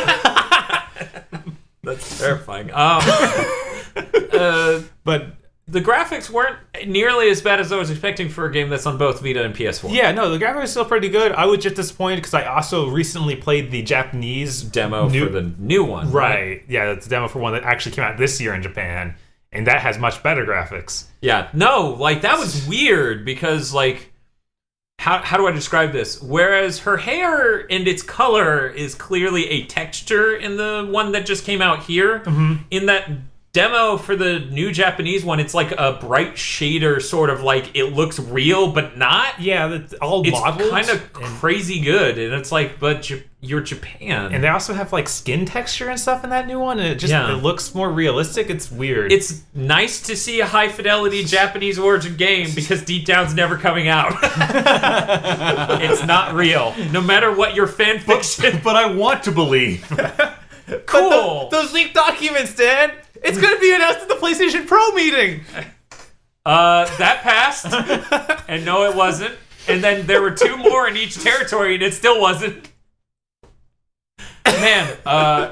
That's terrifying. Um, uh, but the graphics weren't nearly as bad as I was expecting for a game that's on both Vita and P S four. yeah, no, the graphics are still pretty good. I was just disappointed because I also recently played the Japanese Demo new- for the new one. Right. Yeah, it's a demo for one that actually came out this year in Japan, and that has much better graphics. Yeah. No, like that was weird because like how how do I describe this? Whereas her hair and its color is clearly a texture in the one that just came out here, Mm-hmm. in that demo for the new Japanese one, it's like a bright shader, sort of like it looks real but not. Yeah, it's all It's modeled. kind of and, crazy good, and it's like, but J- you're Japan. and they also have like skin texture and stuff in that new one, and it just Yeah. it looks more realistic. It's weird. It's nice to see a high fidelity Japanese origin game because Deep Down's never coming out. It's not real, no matter what your fan fiction. But I want to believe. Cool. those leaked documents, Dan. It's going to be announced at the PlayStation Pro meeting. Uh, that passed, and no, it wasn't. And then there were two more in each territory, and it still wasn't. Man, uh,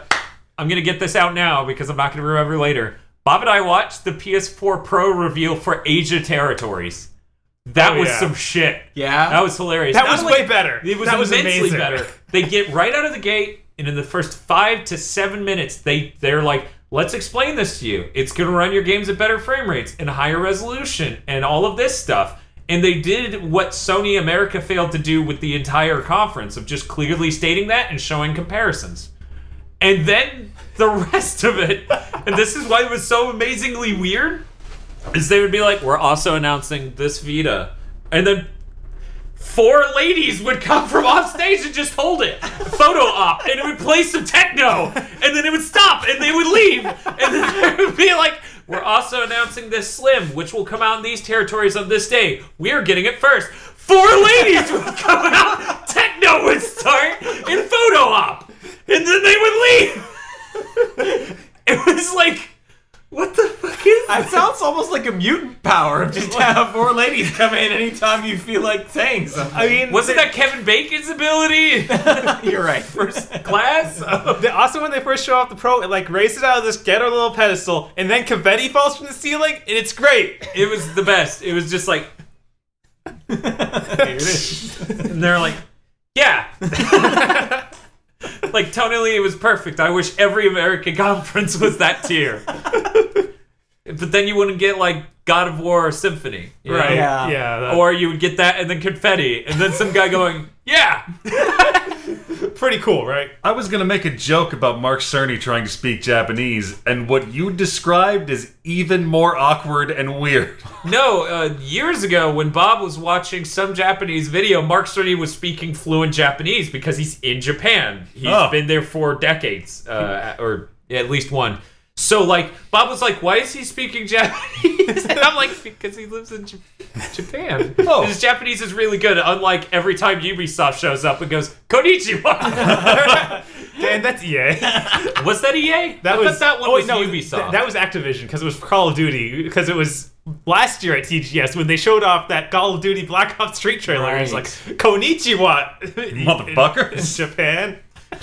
I'm gonna get this out now because I'm not gonna remember later. Bob and I watched the P S four Pro reveal for Asia territories. That Oh, was yeah. some shit. Yeah. That was hilarious. That Not was only- way better. It was That was immensely amazing. better. They get right out of the gate, and in the first five to seven minutes, they they're like, "Let's explain this to you. It's gonna run your games at better frame rates and higher resolution and all of this stuff." And they did what Sony America failed to do with the entire conference of just clearly stating that and showing comparisons. And then the rest of it, and this is why it was so amazingly weird, is they would be like, "We're also announcing this Vita," and then four ladies would come from off stage and just hold it, photo op, and it would play some techno, and then it would stop, and they would leave, and then it would be like, "We're also announcing this Slim, which will come out in these territories on this day. We're getting it first." Four ladies would come out, techno would start, and photo op, and then they would leave. It was like, what the fuck is That this? sounds almost like a mutant power of just have four ladies come in anytime you feel like saying something. I mean, Wasn't that Kevin Bacon's ability? You're right. First class? They- also, when they first show off the Pro, it like raises out of this ghetto little pedestal, and then confetti falls from the ceiling, and it's great. It was the best. It was just like, Here it is. and they're like, yeah. Like, tonally, it was perfect. I wish every American conference was that tier. But then you wouldn't get, like, God of War or Symphony. you know? Right? Yeah. Yeah. that- Or you would get that and then confetti, and then some guy going, yeah. pretty cool, right? I was gonna make a joke about Mark Cerny trying to speak Japanese, and what you described is even more awkward and weird. No, uh, years ago when Bob was watching some Japanese video, Mark Cerny was speaking fluent Japanese because he's in Japan. He's Oh. been there for decades, uh, or at least one. So, like, Bob was like, why is he speaking Japanese? And I'm like, because he lives in J- Japan. Oh. His Japanese is really good, unlike every time Ubisoft shows up and goes, Konnichiwa! And that's E A. Was that E A? That I was thought that one oh, was wait, no, Ubisoft. th- that was Activision because it was for Call of Duty because it was last year at T G S when they showed off that Call of Duty Black Ops three trailer. It was like Right. Konnichiwa, Motherfuckers. in Japan.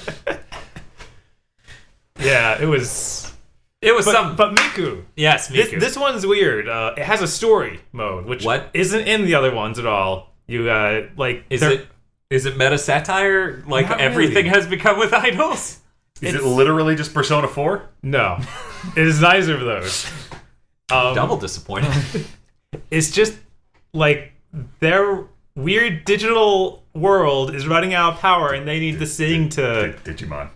Yeah, it was. it was But, some... but Miku, yes, this Miku. this one's weird. Uh, it has a story mode, which What? isn't in the other ones at all. You uh, like Is they're- it is it meta satire like Not everything really. has become with idols? Is It's- it literally just Persona four? No, it is neither of those. Um, Double disappointed. It's just like their weird digital world is running out of power, and they need to sing to Digimon.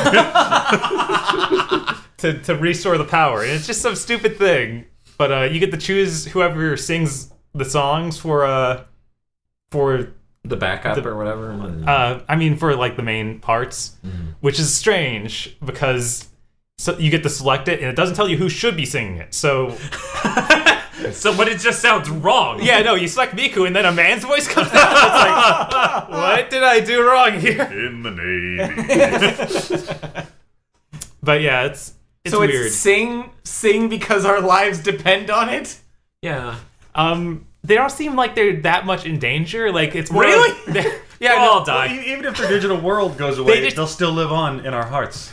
to, to restore the power. And it's just some stupid thing. But uh, you get to choose whoever sings the songs for uh for The backup The- or whatever. uh I mean for like the main parts, which is strange because so you get to select it, and it doesn't tell you who should be singing it. So so, but it just sounds wrong. yeah, no, you select Miku, and then a man's voice comes out. It's like, what did I do wrong here? In the Navy. But yeah, it's it's so weird. it's sing, sing because our lives depend on it? Yeah. Um, they don't seem like they're that much in danger. Like it's more Really? they're- yeah, We'll no, all die. Well, e- even if their digital world goes away, They just- they'll still live on in our hearts.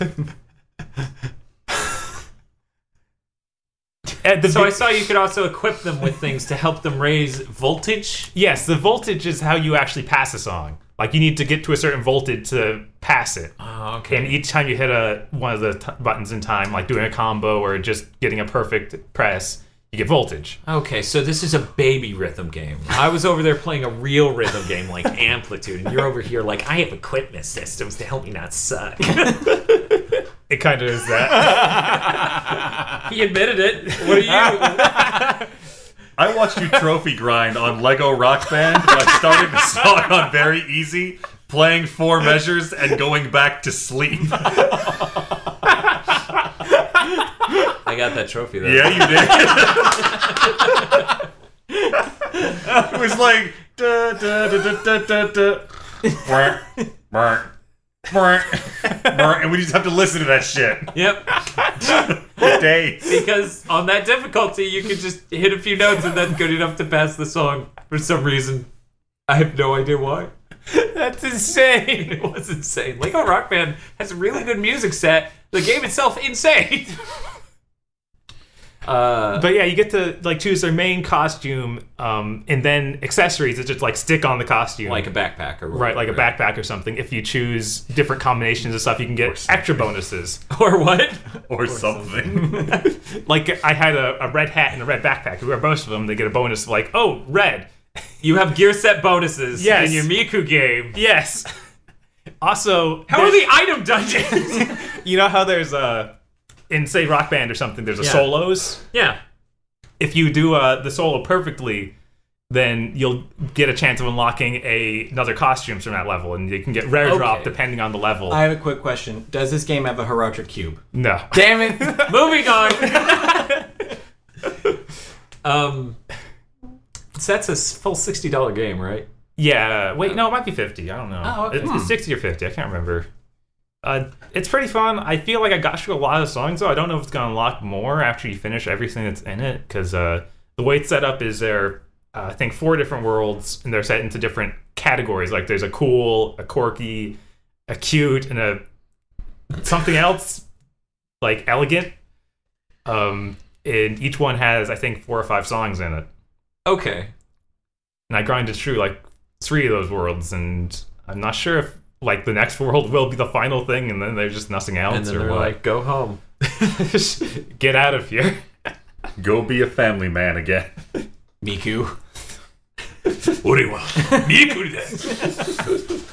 at the So I big- saw you could also equip them with things to help them raise voltage. yes, the voltage is how you actually pass a song. Like you need to get to a certain voltage to pass it. Oh, And each time you hit a one of the t- buttons in time, like doing a combo or just getting a perfect press, you get voltage. Okay, so this is a baby rhythm game. I was over there playing a real rhythm game like Amplitude, and you're over here like, I have equipment systems to help me not suck. It kind of is that. He admitted it. What are you? I watched you trophy grind on Lego Rock Band by starting the song on very easy, playing four measures, and going back to sleep. I got that trophy though. Yeah, you did. It was like da da da da da da da. Brr, brr, brr, brr, and we just have to listen to that shit Yep. for days. Because on that difficulty, you could just hit a few notes and that's good enough to pass the song for some reason. I have no idea why. That's insane. It was insane. Lego Rock Band has a really good music set The game itself, insane. Uh, but yeah, you get to like choose their main costume, um, and then accessories that just like stick on the costume, like a backpack or whatever. right, like a backpack or something. If you choose different combinations of stuff, you can get extra bonuses. Or what? Or, or something. Like I had a, a red hat and a red backpack. Who are most of them? They get a bonus of like, oh, red. You have gear set bonuses yes. in your Miku game. Yes. Also, how are the item dungeons? You know how there's a. In, say, Rock Band or something, there's a yeah. solos. Yeah. If you do uh, the solo perfectly, then you'll get a chance of unlocking a, another costumes from that level, and you can get rare okay. drop depending on the level. I have a quick question. Does this game have a Heraldic cube? No. Damn it! Moving on. um, so that's a full sixty dollar game, right? Yeah. Wait, no, it might be fifty. I don't know. Oh, okay. It's, it's sixty or fifty. I can't remember. Uh, it's pretty fun. I feel like I got through a lot of songs, though. I don't know if it's going to unlock more after you finish everything that's in it, because uh, the way it's set up is there, uh, I think, four different worlds, and they're set into different categories. Like, there's a cool, a quirky, a cute, and a something else, like, elegant. Um, and each one has, I think, four or five songs in it. Okay. And I grinded through, like, three of those worlds, and I'm not sure if like the next world will be the final thing, and then there's just nothing else. And then or they're what. like, go home. Get out of here. Go be a family man again. Miku. What do you want? Miku this.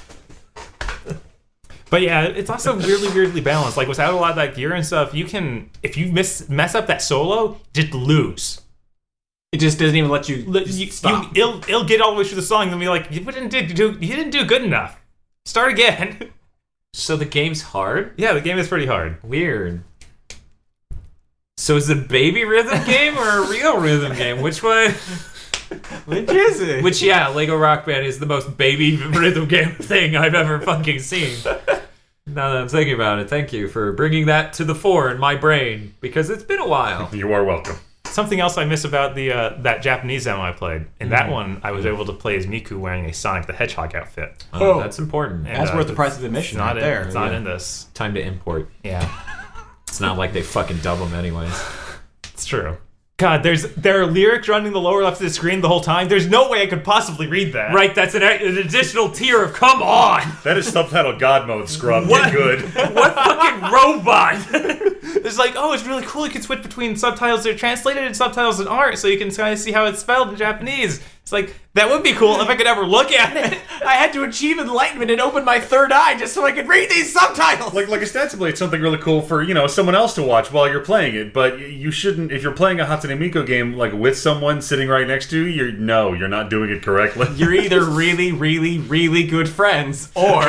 But yeah, it's also weirdly, weirdly balanced. Like without a lot of that gear and stuff, you can, if you miss mess up that solo, just lose. It just doesn't even let you, Let- just you, stop. you it'll, it'll get all the way through the song and be like, you didn't do, you didn't do good enough. Start again. So the game's hard? Yeah, the game is pretty hard. Weird. So is it a baby rhythm game or a real rhythm game? Which one? Which is it? Which, yeah, Lego Rock Band is the most baby rhythm game thing I've ever fucking seen. Now that I'm thinking about it, thank you for bringing that to the fore in my brain, because it's been a while. You are welcome. Something else I miss about the uh, that Japanese demo I played. In that one, I was able to play as Miku wearing a Sonic the Hedgehog outfit. Oh, that's important. And, That's uh, worth the price of It's admission not right in, there. It's not Yeah. in this. Time to import. Yeah, It's not like they fucking dub them anyways. it's true. God, there's there are lyrics running the lower left of the screen the whole time. There's no way I could possibly read that. Right, that's an, an additional tier of come on! That is subtitle God mode, scrub. What? Get good. What fucking robot? It's like, oh, it's really cool. You can switch between subtitles that are translated and subtitles that aren't, so you can kind of see how it's spelled in Japanese. It's like, that would be cool if I could ever look at it. I had to achieve enlightenment and open my third eye just so I could read these subtitles. Like, like ostensibly, it's something really cool for, you know, someone else to watch while you're playing it. But y- you shouldn't, if you're playing a Hatsune Miku game like with someone sitting right next to you, you're no, you're not doing it correctly. You're either really, really, really good friends, or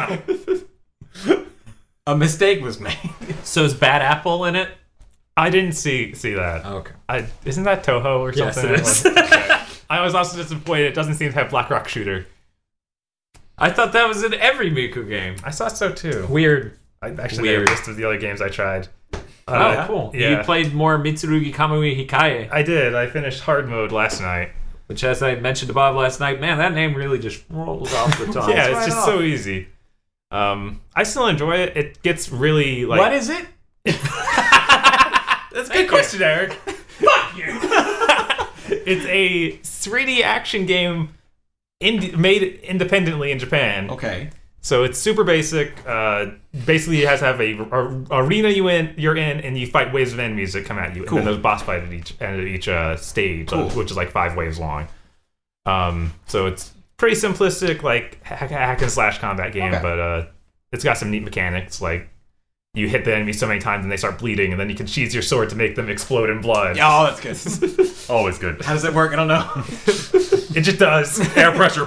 a mistake was made. So is Bad Apple in it? I didn't see see that. Okay. I, isn't that Toho or Yes, something? it is. Okay. I was also disappointed. It doesn't seem to have Black Rock Shooter. I thought that was in every Miku game. I thought so too. Weird. I actually Weird. made a list of the other games I tried. Oh, Uh, cool. Yeah, You played more Mitsurugi Kamui Hikaye, I did. I finished hard mode last night. which, as I mentioned to Bob last night, man, that name really just rolls off the tongue. yeah, it's right just off. so easy. Um, I still enjoy it. It gets really like. What is it? That's a good question, Eric. Fuck you! It's a three D action game in, made independently in Japan. Okay. So it's super basic. Uh, basically, you have to have a, a arena you in you're in, and you fight waves of end music come at you, Cool. and then there's boss fight at each end of each uh, stage, Cool. which is like five waves long. Um, so it's pretty simplistic, like hack, hack and slash combat game, Okay. but uh, it's got some neat mechanics. Like you hit the enemy so many times, and they start bleeding, and then you can sheathe your sword to make them explode in blood. Oh, that's good. Always good. How does that work? I don't know. It just does. Air pressure.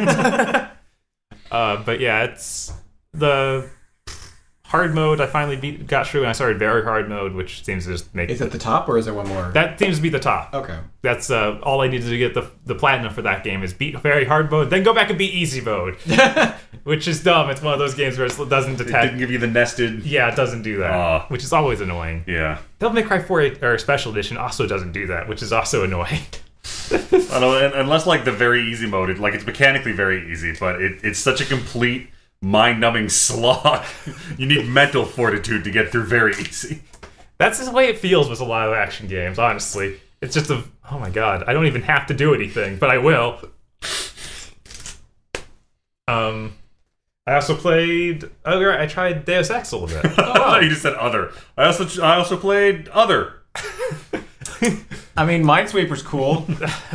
Uh, but yeah, it's the hard mode. I finally beat, got through, and I started very hard mode, which seems to just make Is it the top or is there one more? that seems to be the top. Okay. That's uh, all I needed to get the the platinum for that game is beat very hard mode, then go back and beat easy mode, which is dumb. It's one of those games where it doesn't It detect. didn't give you the nested. Yeah, it doesn't do that, Aw. which is always annoying. Yeah. Devil May Cry four or Special Edition also doesn't do that, which is also annoying. I don't know, un- unless like the very easy mode, it, like it's mechanically very easy, but it, it's such a complete mind-numbing slog. You need mental fortitude to get through very easy. That's the way it feels with a lot of action games, honestly. It's just a... Oh my god, I don't even have to do anything, but I will. Um, I also played... Oh, I tried Deus Ex a little bit. Oh, you just said other. I also I also played other. I mean, Minesweeper's cool.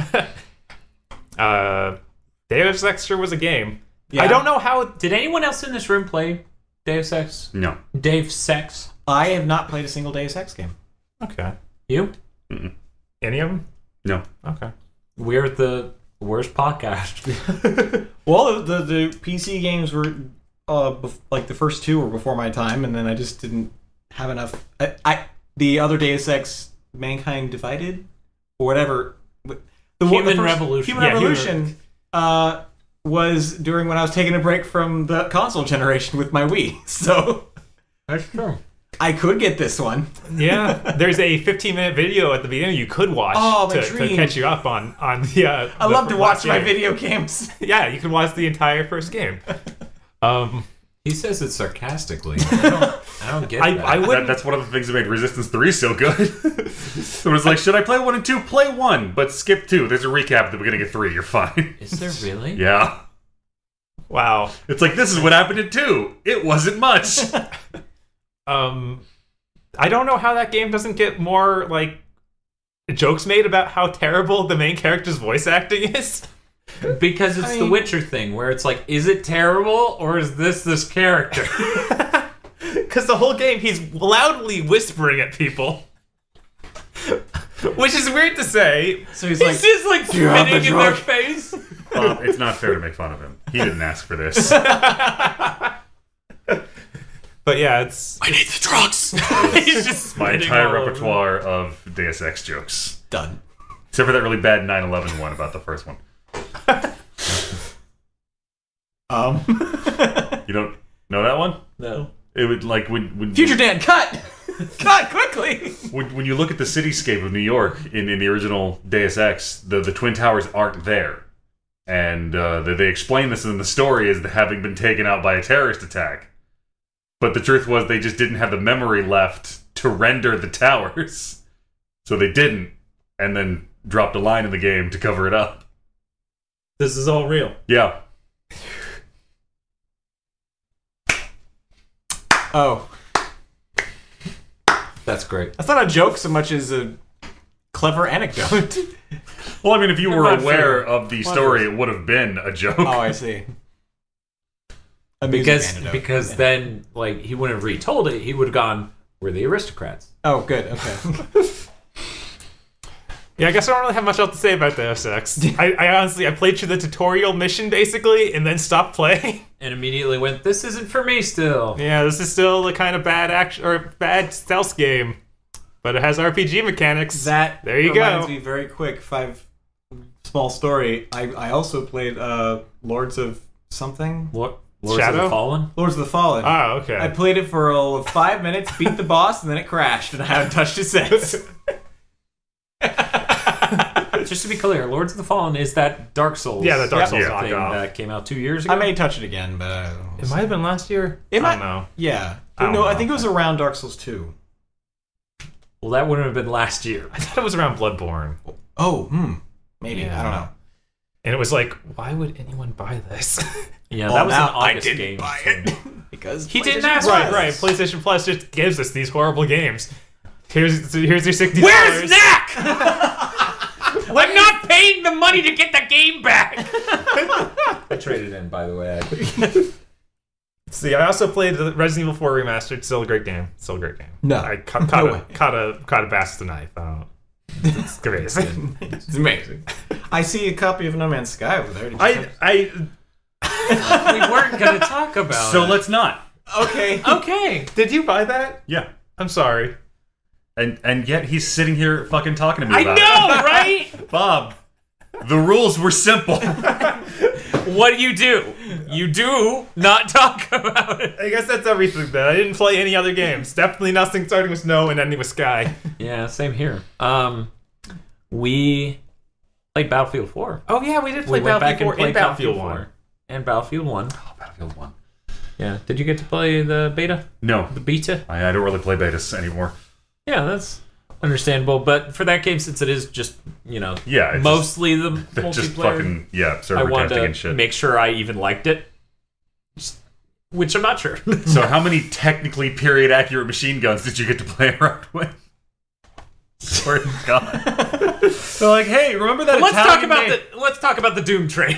uh, Deus Ex sure was a game. Yeah. I don't know how... Did anyone else in this room play Deus Ex? No. Dave Sex? I have not played a single Deus Ex game. Okay. You? Mm-mm. Any of them? No. Okay. We're the worst podcast. Well, the, the P C games were, uh, bef- like, the first two were before my time, and then I just didn't have enough... I, I The other Deus Ex, Mankind Divided? Or whatever. The, Human the first, Revolution. Human Yeah, Revolution Human- uh, was during when I was taking a break from the console generation with my Wii, so... That's true. I could get this one. Yeah, there's a fifteen minute video at the beginning you could watch Oh, my to, to dream. catch you up on on the. Uh, I the love to watch last my game. video games. Yeah, you can watch the entire first game. Um, He says it sarcastically. I don't, I don't get I, that. I That, wouldn't. that's one of the things that made Resistance three so good. It was like, should I play one and two? Play one, but skip two. There's a recap at the beginning of three. You're fine. Is there really? Yeah. Wow. It's like, this is what happened in two. It wasn't much. Um, I don't know how that game doesn't get more like jokes made about how terrible the main character's voice acting is. Because it's I the mean- Witcher thing, where it's like, is it terrible, or is this this character? Because the whole game he's loudly whispering at people. Which is weird to say. So he's He's like, just like "Do you have spitting the in their drug?" face. Bob, it's not fair to make fun of him. He didn't ask for this. But yeah, it's I need the drugs. He's just My spitting entire all over. repertoire of Deus Ex jokes. done. Except for that really bad nine eleven one about the first one. Um, You don't know that one? No. It would like when when Future Dan, cut! Cut quickly! when, when you look at the cityscape of New York in, in the original Deus Ex, the, the Twin Towers aren't there. And uh, they, they explain this in the story as having been taken out by a terrorist attack. But the truth was they just didn't have the memory left to render the towers. So they didn't. And then dropped a line in the game to cover it up. This is all real. Yeah. Oh, That's great. that's not a joke so much as a clever anecdote. Well, I mean, if you I'm were not aware sure. of the What story, is- it would have been a joke. Oh, I see. Amusing Because anecdote. because Yeah. then like he wouldn't have retold it. He would have gone, "We're the aristocrats." Oh, good. Okay. yeah. I guess I don't really have much else to say about Deus Ex. I, I honestly I played through the tutorial mission basically and then stopped playing. And immediately went, "This isn't for me." Still. Yeah, this is still the kind of bad action or bad stealth game, but it has R P G mechanics. That There you reminds go. me very quick. Five small story. I I also played uh Lords of something. What? Lords of Shadow? the Fallen. Lords of the Fallen. Oh, okay. I played it for uh, five minutes, beat the boss, and then it crashed, and I haven't touched it since. Just to be clear, Lords of the Fallen is that Dark Souls. Yeah, the Dark Souls Yeah. thing knockoff. that came out two years ago. I may touch it again, but I don't know. It might have been last year. It I might- don't know. Yeah. I don't no, I know. think it was around Dark Souls two. well, that wouldn't have been last year. I thought it was around Bloodborne. Oh, hmm. Maybe. Yeah. I don't know. And it was like, why would anyone buy this? Yeah, Well, that was an now I August didn't game. buy so- it. Because He didn't PlayStation ask Plus. right, right. PlayStation Plus just gives us these horrible games. Here's here's your sixty dollars. Where's Knack? I'm not paying the money to get the game back. I traded in, by the way. See, I also played the Resident Evil four Remastered. Still a great game. Still a great game. No. I ca- caught, No a, way. caught a caught a bass with a knife. I don't know. It's great. It's amazing. I see a copy of No Man's Sky over there. Did you I, I. We weren't going to talk about So it. let's not. Okay. Okay. Did you buy that? Yeah. I'm sorry. And and yet he's sitting here fucking talking to me I about know, right? it. Bob, the rules were simple. What do you do? You do not talk about it. I guess that's everything then. I didn't play any other games. Definitely nothing starting with snow and ending with sky. Yeah, same here. Um, we played Battlefield four. Oh yeah, we did play We went back Battlefield and four played and Battlefield Battlefield one. four and Battlefield one. Oh, Battlefield one. Yeah. Did you get to play the beta? No, The beta? I, I don't really play betas anymore. Yeah, that's understandable. But for that game, since it is just, you know, Yeah, it's mostly the just, they're multiplayer, just fucking yeah, I server wanted testing to and shit. make sure I even liked it. Just- Which I'm not sure. So how many technically period accurate machine guns did you get to play around with? Swear to God. They're like, hey, remember that let's Italian talk about name? the let's talk about the Doom train.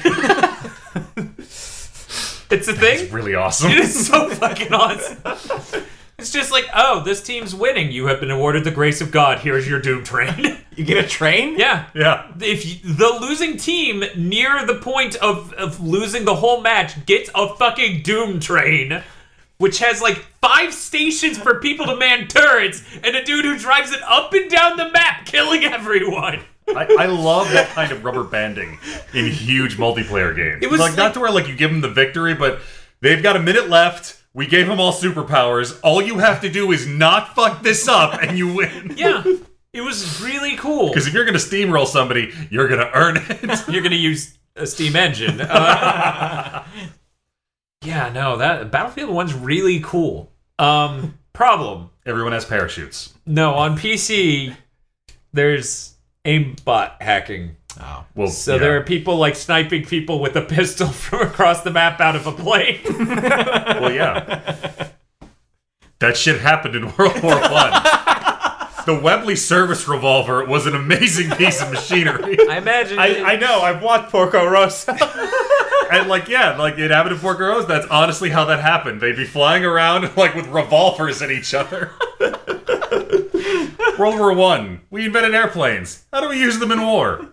It's a thing. It's really awesome. It is so fucking awesome. It's just like, oh, this team's winning. You have been awarded the grace of God. Here's your Doom train. You get a train? Yeah. Yeah. If you, the losing team near the point of, of losing the whole match gets a fucking Doom train, which has like five stations for people to man turrets, and a dude who drives it up and down the map, killing everyone. I, I love that kind of rubber banding in huge multiplayer games. It was like, like- not to where like you give them the victory, but they've got a minute left. We gave them all superpowers. All you have to do is not fuck this up, and you win. Yeah. It was really cool. Because if you're gonna steamroll somebody, you're gonna earn it. You're gonna use a steam engine. Uh, yeah, no, that Battlefield one's really cool. Um, problem. Everyone has parachutes. No, on P C, there's aimbot hacking. Oh. Well, So yeah. there are people like sniping people with a pistol from across the map out of a plane. Well, yeah. That shit happened in World War One. The Webley service revolver was an amazing piece of machinery. I imagine. I, I know. I've watched Porco Rosso. And like, yeah, like it happened in Porco Rosso. That's honestly how that happened. They'd be flying around like with revolvers at each other. World War One. We invented airplanes. How do we use them in war?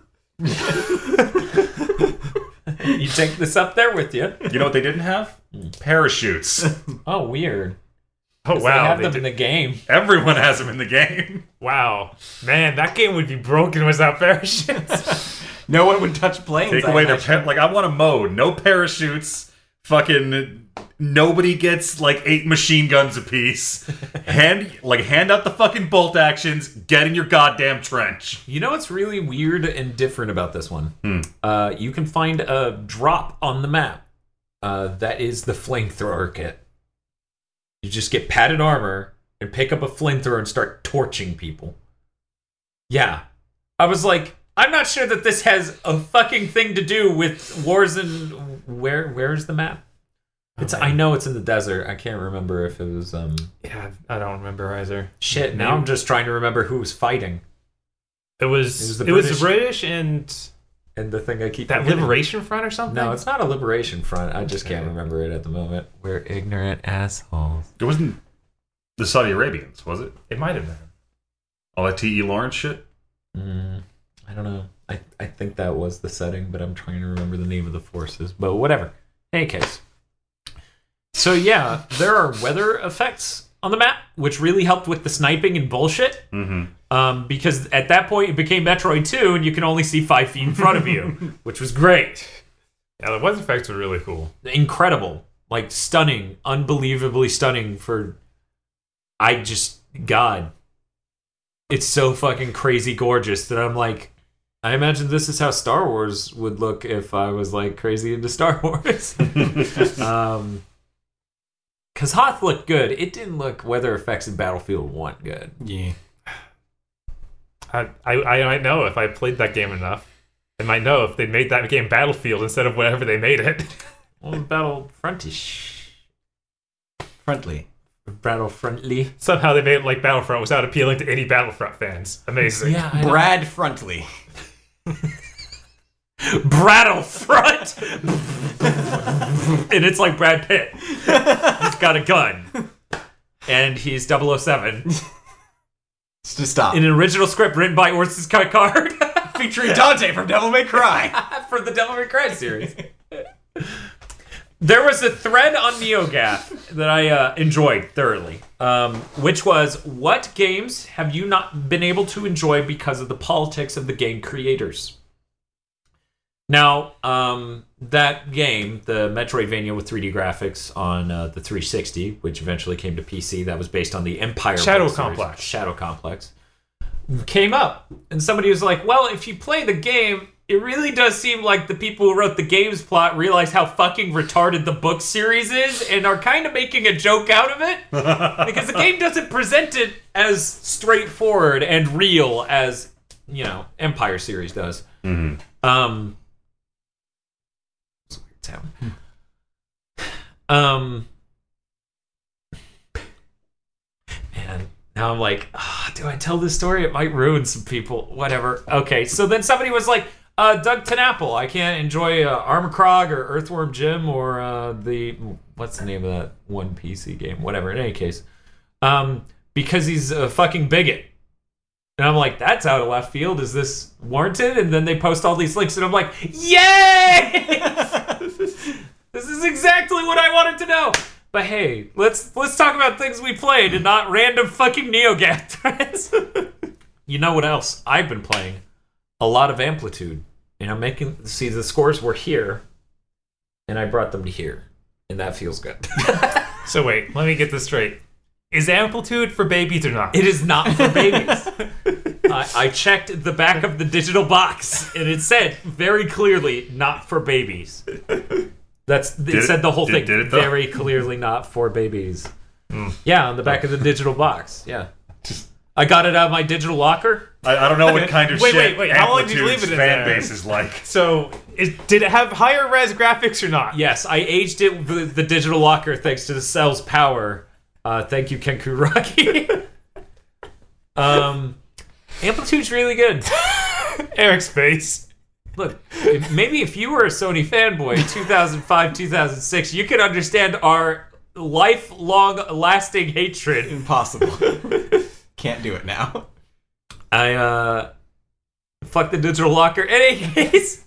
You take this up there with you. You know what they didn't have? Parachutes. Oh, weird. Oh They wow! have they them did- in the game. Everyone has them in the game. Wow, man, that game would be broken without parachutes. No one would touch planes. Take I away their imagine. pa- like. I want a mode. No parachutes. Fucking nobody gets like eight machine guns apiece. Hand like hand out the fucking bolt actions. Get in your goddamn trench. You know what's really weird and different about this one? Hmm. Uh, you can find a drop on the map. Uh, that is the flamethrower kit. You just get padded armor and pick up a flamethrower and start torching people. Yeah. I was like, I'm not sure that this has a fucking thing to do with wars in... Where? Where's the map? It's. I know it's in the desert. I can't remember if it was... um. Yeah, I don't remember either. Shit, now I'm just trying to remember who was fighting. It was. It was It the was British. the British and And the thing I keep... that forgetting. Liberation Front or something. No, it's not a liberation front. I just can't Okay. remember it at the moment. We're ignorant assholes. It wasn't the Saudi Arabians, was it? It might have been. All that T E Lawrence shit. Mm, I don't know. I, I think that was the setting, but I'm trying to remember the name of the forces. But whatever. In any case. So yeah, there are weather effects on the map, which really helped with the sniping and bullshit. Mm-hmm. Um, because at that point it became Metroid two, and you can only see five feet in front of you, which was great. Yeah, the weather effects were really cool. Incredible. Like, stunning. Unbelievably stunning for... I just... God. It's so fucking crazy gorgeous that I'm like... I imagine this is how Star Wars would look if I was, like, crazy into Star Wars. um... Because Hoth looked good. It didn't look weather effects in Battlefield one good. Yeah. I, I I might know if I played that game enough. I might know if they made that game Battlefield instead of whatever they made it. Well, Battlefrontish. Friendly. Battlefrontly. Somehow they made it like Battlefront without appealing to any Battlefront fans. Amazing. Yeah, I know. Brad Frontly. Brattlefront! And it's like Brad Pitt. He's got a gun. And he's double oh seven. Just stop. In an original script written by Orson Scott Card. Featuring Dante from Devil May Cry. For the Devil May Cry series. There was a thread on NeoGAF that I uh, enjoyed thoroughly, um, which was, what games have you not been able to enjoy because of the politics of the game creators? Now, um, that game, the Metroidvania with three D graphics on uh, the three sixty, which eventually came to P C, that was based on the Empire Shadow book series, Complex. Shadow Complex, came up. And somebody was like, well, if you play the game it really does seem like the people who wrote the game's plot realize how fucking retarded the book series is and are kind of making a joke out of it. Because the game doesn't present it as straightforward and real as, you know, Empire series does. Mm-hmm. Um, town. Um, man, now I'm like, oh, do I tell this story? It might ruin some people. Whatever. Okay, so then somebody was like, uh, Doug Tenapple, I can't enjoy uh, Armacrog or Earthworm Jim or uh, the, what's the name of that one P C game? Whatever, in any case. Um, because he's a fucking bigot. And I'm like, that's out of left field. Is this warranted? And then they post all these links, and I'm like, yay! This is exactly what I wanted to know. But hey, let's let's talk about things we played and not random fucking NeoGAF threads. You know what else? I've been playing a lot of Amplitude. And I'm making, see, the scores were here, and I brought them to here. And that feels good. So wait, let me get this straight. Is Amplitude for babies or not? It is not for babies. I, I checked the back of the digital box, and it said very clearly, not for babies. That's It Did said it? the whole Did- thing. did it, though? Very clearly not for babies. Mm. Yeah, on the back of the digital box. Yeah. I got it out of my digital locker. I, I don't know what kind of Wait, shit wait, wait, how long did you Amplitude's leave it in fan there? base is like. So, is, did it have higher res graphics or not? Yes, I aged it with the digital locker thanks to the cell's power. Uh, thank you, Kenku Rocky. um, Amplitude's really good. Eric's face. Look, if, maybe if you were a Sony fanboy in two thousand five, two thousand six, you could understand our lifelong lasting hatred. Impossible. Can't do it now. I, uh... Fuck the digital locker. In any case...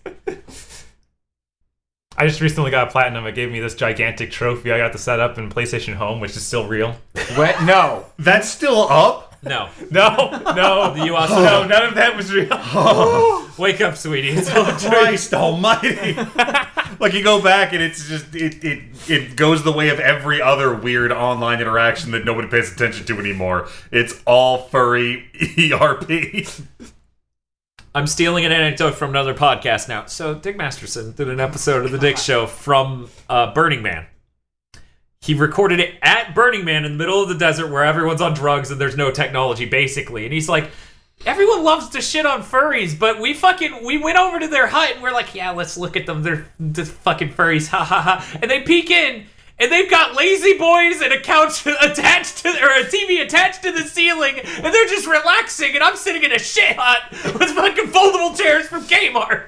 I just recently got platinum. It gave me this gigantic trophy I got to set up in PlayStation Home, which is still real. What? No. That's still up? No. No, no. You also No, none of that was real. Wake up, sweetie. It's all a dream. Christ almighty. Like, you go back and it's just, it, it, it goes the way of every other weird online interaction that nobody pays attention to anymore. It's all furry E R P. I'm stealing an anecdote from another podcast now. So Dick Masterson did an episode of The Dick Show from uh, Burning Man. He recorded it at Burning Man in the middle of the desert where everyone's on drugs and there's no technology, basically. And he's like, everyone loves to shit on furries, but we fucking, we went over to their hut and we're like, yeah, let's look at them. They're just fucking furries, ha ha ha. And they peek in, and they've got lazy boys and a couch attached to, or a T V attached to the ceiling, and they're just relaxing, and I'm sitting in a shit hut with fucking foldable chairs from Kmart.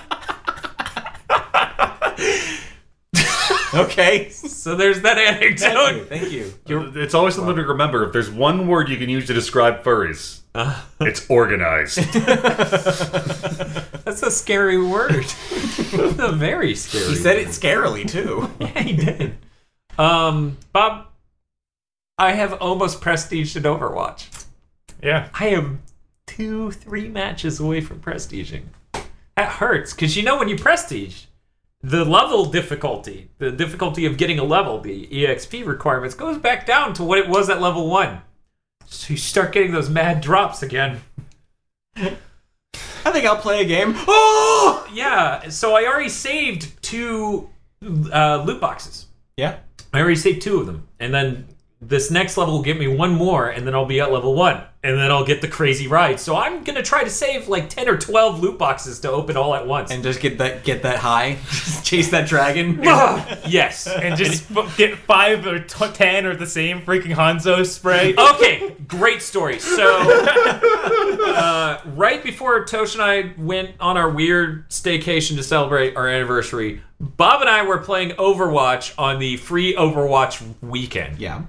Okay. So there's that anecdote. Thank you. Thank you. It's always something to remember. If there's one word you can use to describe furries, Uh, it's organized. that's a scary word. A very scary He said word. it scarily, too. Yeah, he did. Um, Bob, I have almost prestiged in Overwatch. Yeah. I am two, three matches away from prestiging. That hurts, because you know when you prestige, the level difficulty, the difficulty of getting a level, the E X P requirements, goes back down to what it was at level one. So you start getting those mad drops again. I think I'll play a game. Oh! Yeah, so I already saved two uh, loot boxes. Yeah. I already saved two of them. And then this next level will give me one more, and then I'll be at level one. And then I'll get the crazy ride. So I'm going to try to save like ten or twelve loot boxes to open all at once. And just get that get that high. Just chase that dragon. Yes. And just f- get five or t- ten or the same freaking Hanzo spray. Okay, great story. So, uh, right before Tosh and I went on our weird staycation to celebrate our anniversary, Bob and I were playing Overwatch on the free Overwatch weekend. Yeah.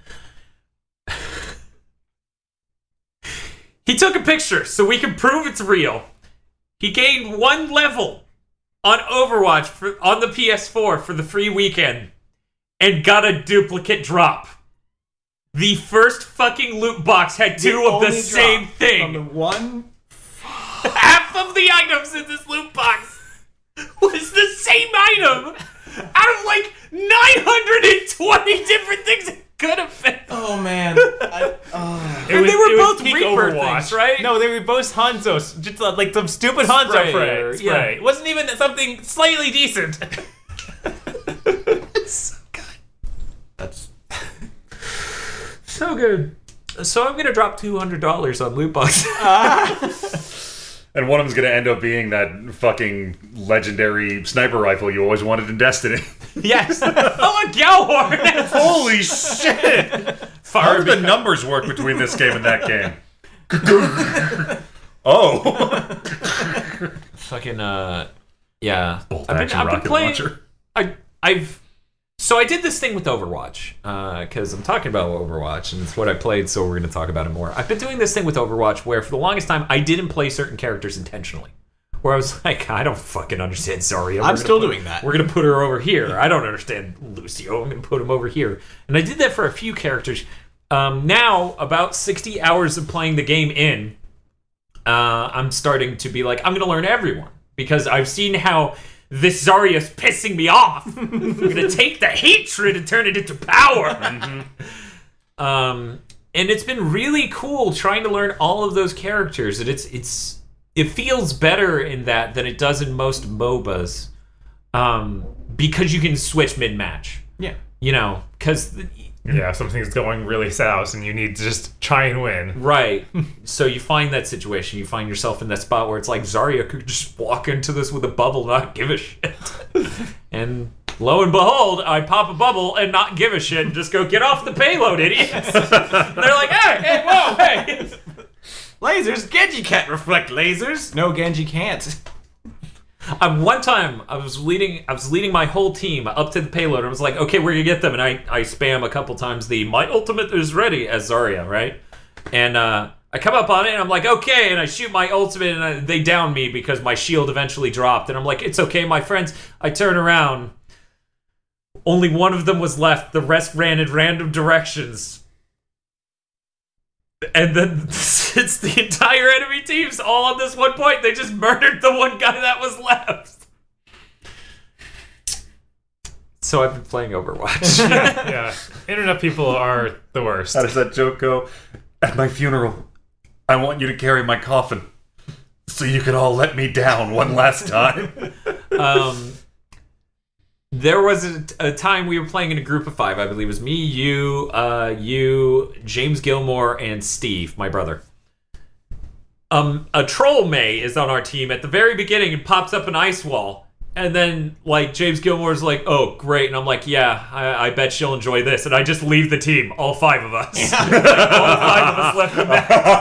He took a picture so we can prove it's real. He gained one level on Overwatch for, on the P S four for the free weekend and got a duplicate drop. The first fucking loot box had two of the only same drop thing. On the one. Half of the items in this loot box was the same item out of like nine hundred twenty different things it could have been. Oh man. I, oh. It And was, they were it was both peak Reaper Overwatch, things, right? No, they were both Hanzos, just uh, like some stupid Hanzo Spray, spray. or- spray. yeah. It wasn't even something slightly decent. So good. That's So good. So I'm gonna drop two hundred dollars on loot boxes. And one of them's gonna end up being that fucking legendary sniper rifle you always wanted in Destiny. Yes. Oh, a Gjalhorn. Holy shit! How do the numbers work between this game and that game? Oh. Fucking uh, yeah. Bolt I've been, action I've been rocket playing. launcher. I I've so I did this thing with Overwatch because I'm talking about Overwatch and it's what I played, so we're going to talk about it more. I've been doing this thing with Overwatch where for the longest time I didn't play certain characters intentionally. Where I was like, I don't fucking understand Zarya. We're I'm gonna still put- doing that. We're gonna put her over here. I don't understand Lucio. I'm gonna put him over here. And I did that for a few characters. Um, now, about sixty hours of playing the game in, uh, I'm starting to be like, I'm gonna learn everyone because I've seen how this Zarya's pissing me off. I'm gonna take the hatred and turn it into power. Mm-hmm. Um, and it's been really cool trying to learn all of those characters. And it's it's it feels better in that than it does in most MOBAs, um, because you can switch mid match. yeah. You know, because. Yeah, something's going really south and you need to just try and win. Right. So you find that situation. You find yourself in that spot where it's like Zarya could just walk into this with a bubble, not give a shit. And lo and behold, I pop a bubble and not give a shit and just go, get off the payload, idiots. And they're like, hey, hey, whoa, hey. Lasers. Genji can't reflect lasers. No, Genji can't. Um, one time, I was leading. I was leading my whole team up to the payload. And I was like, "Okay, we're gonna get them." And I, I spam a couple times the "My ultimate is ready" as Zarya, right? And uh, I come up on it, and I'm like, "Okay," and I shoot my ultimate, and I, they down me because my shield eventually dropped. And I'm like, "It's okay, my friends." I turn around. Only one of them was left. The rest ran in random directions. And then it's the entire enemy team's all on this one point. They just murdered the one guy that was left. So I've been playing Overwatch. yeah, yeah. Internet people are the worst. How does that joke go? At my funeral, I want you to carry my coffin so you can all let me down one last time. um, there was a, a time we were playing in a group of five. I believe it was me, you, uh, you, James Gilmore, and Steve, my brother. Um, a troll May is on our team at the very beginning and pops up an ice wall. And then, like, James Gilmore's like, oh, great. And I'm like, yeah, I, I bet she'll enjoy this. And I just leave the team, all five of us. Like, all five of us left the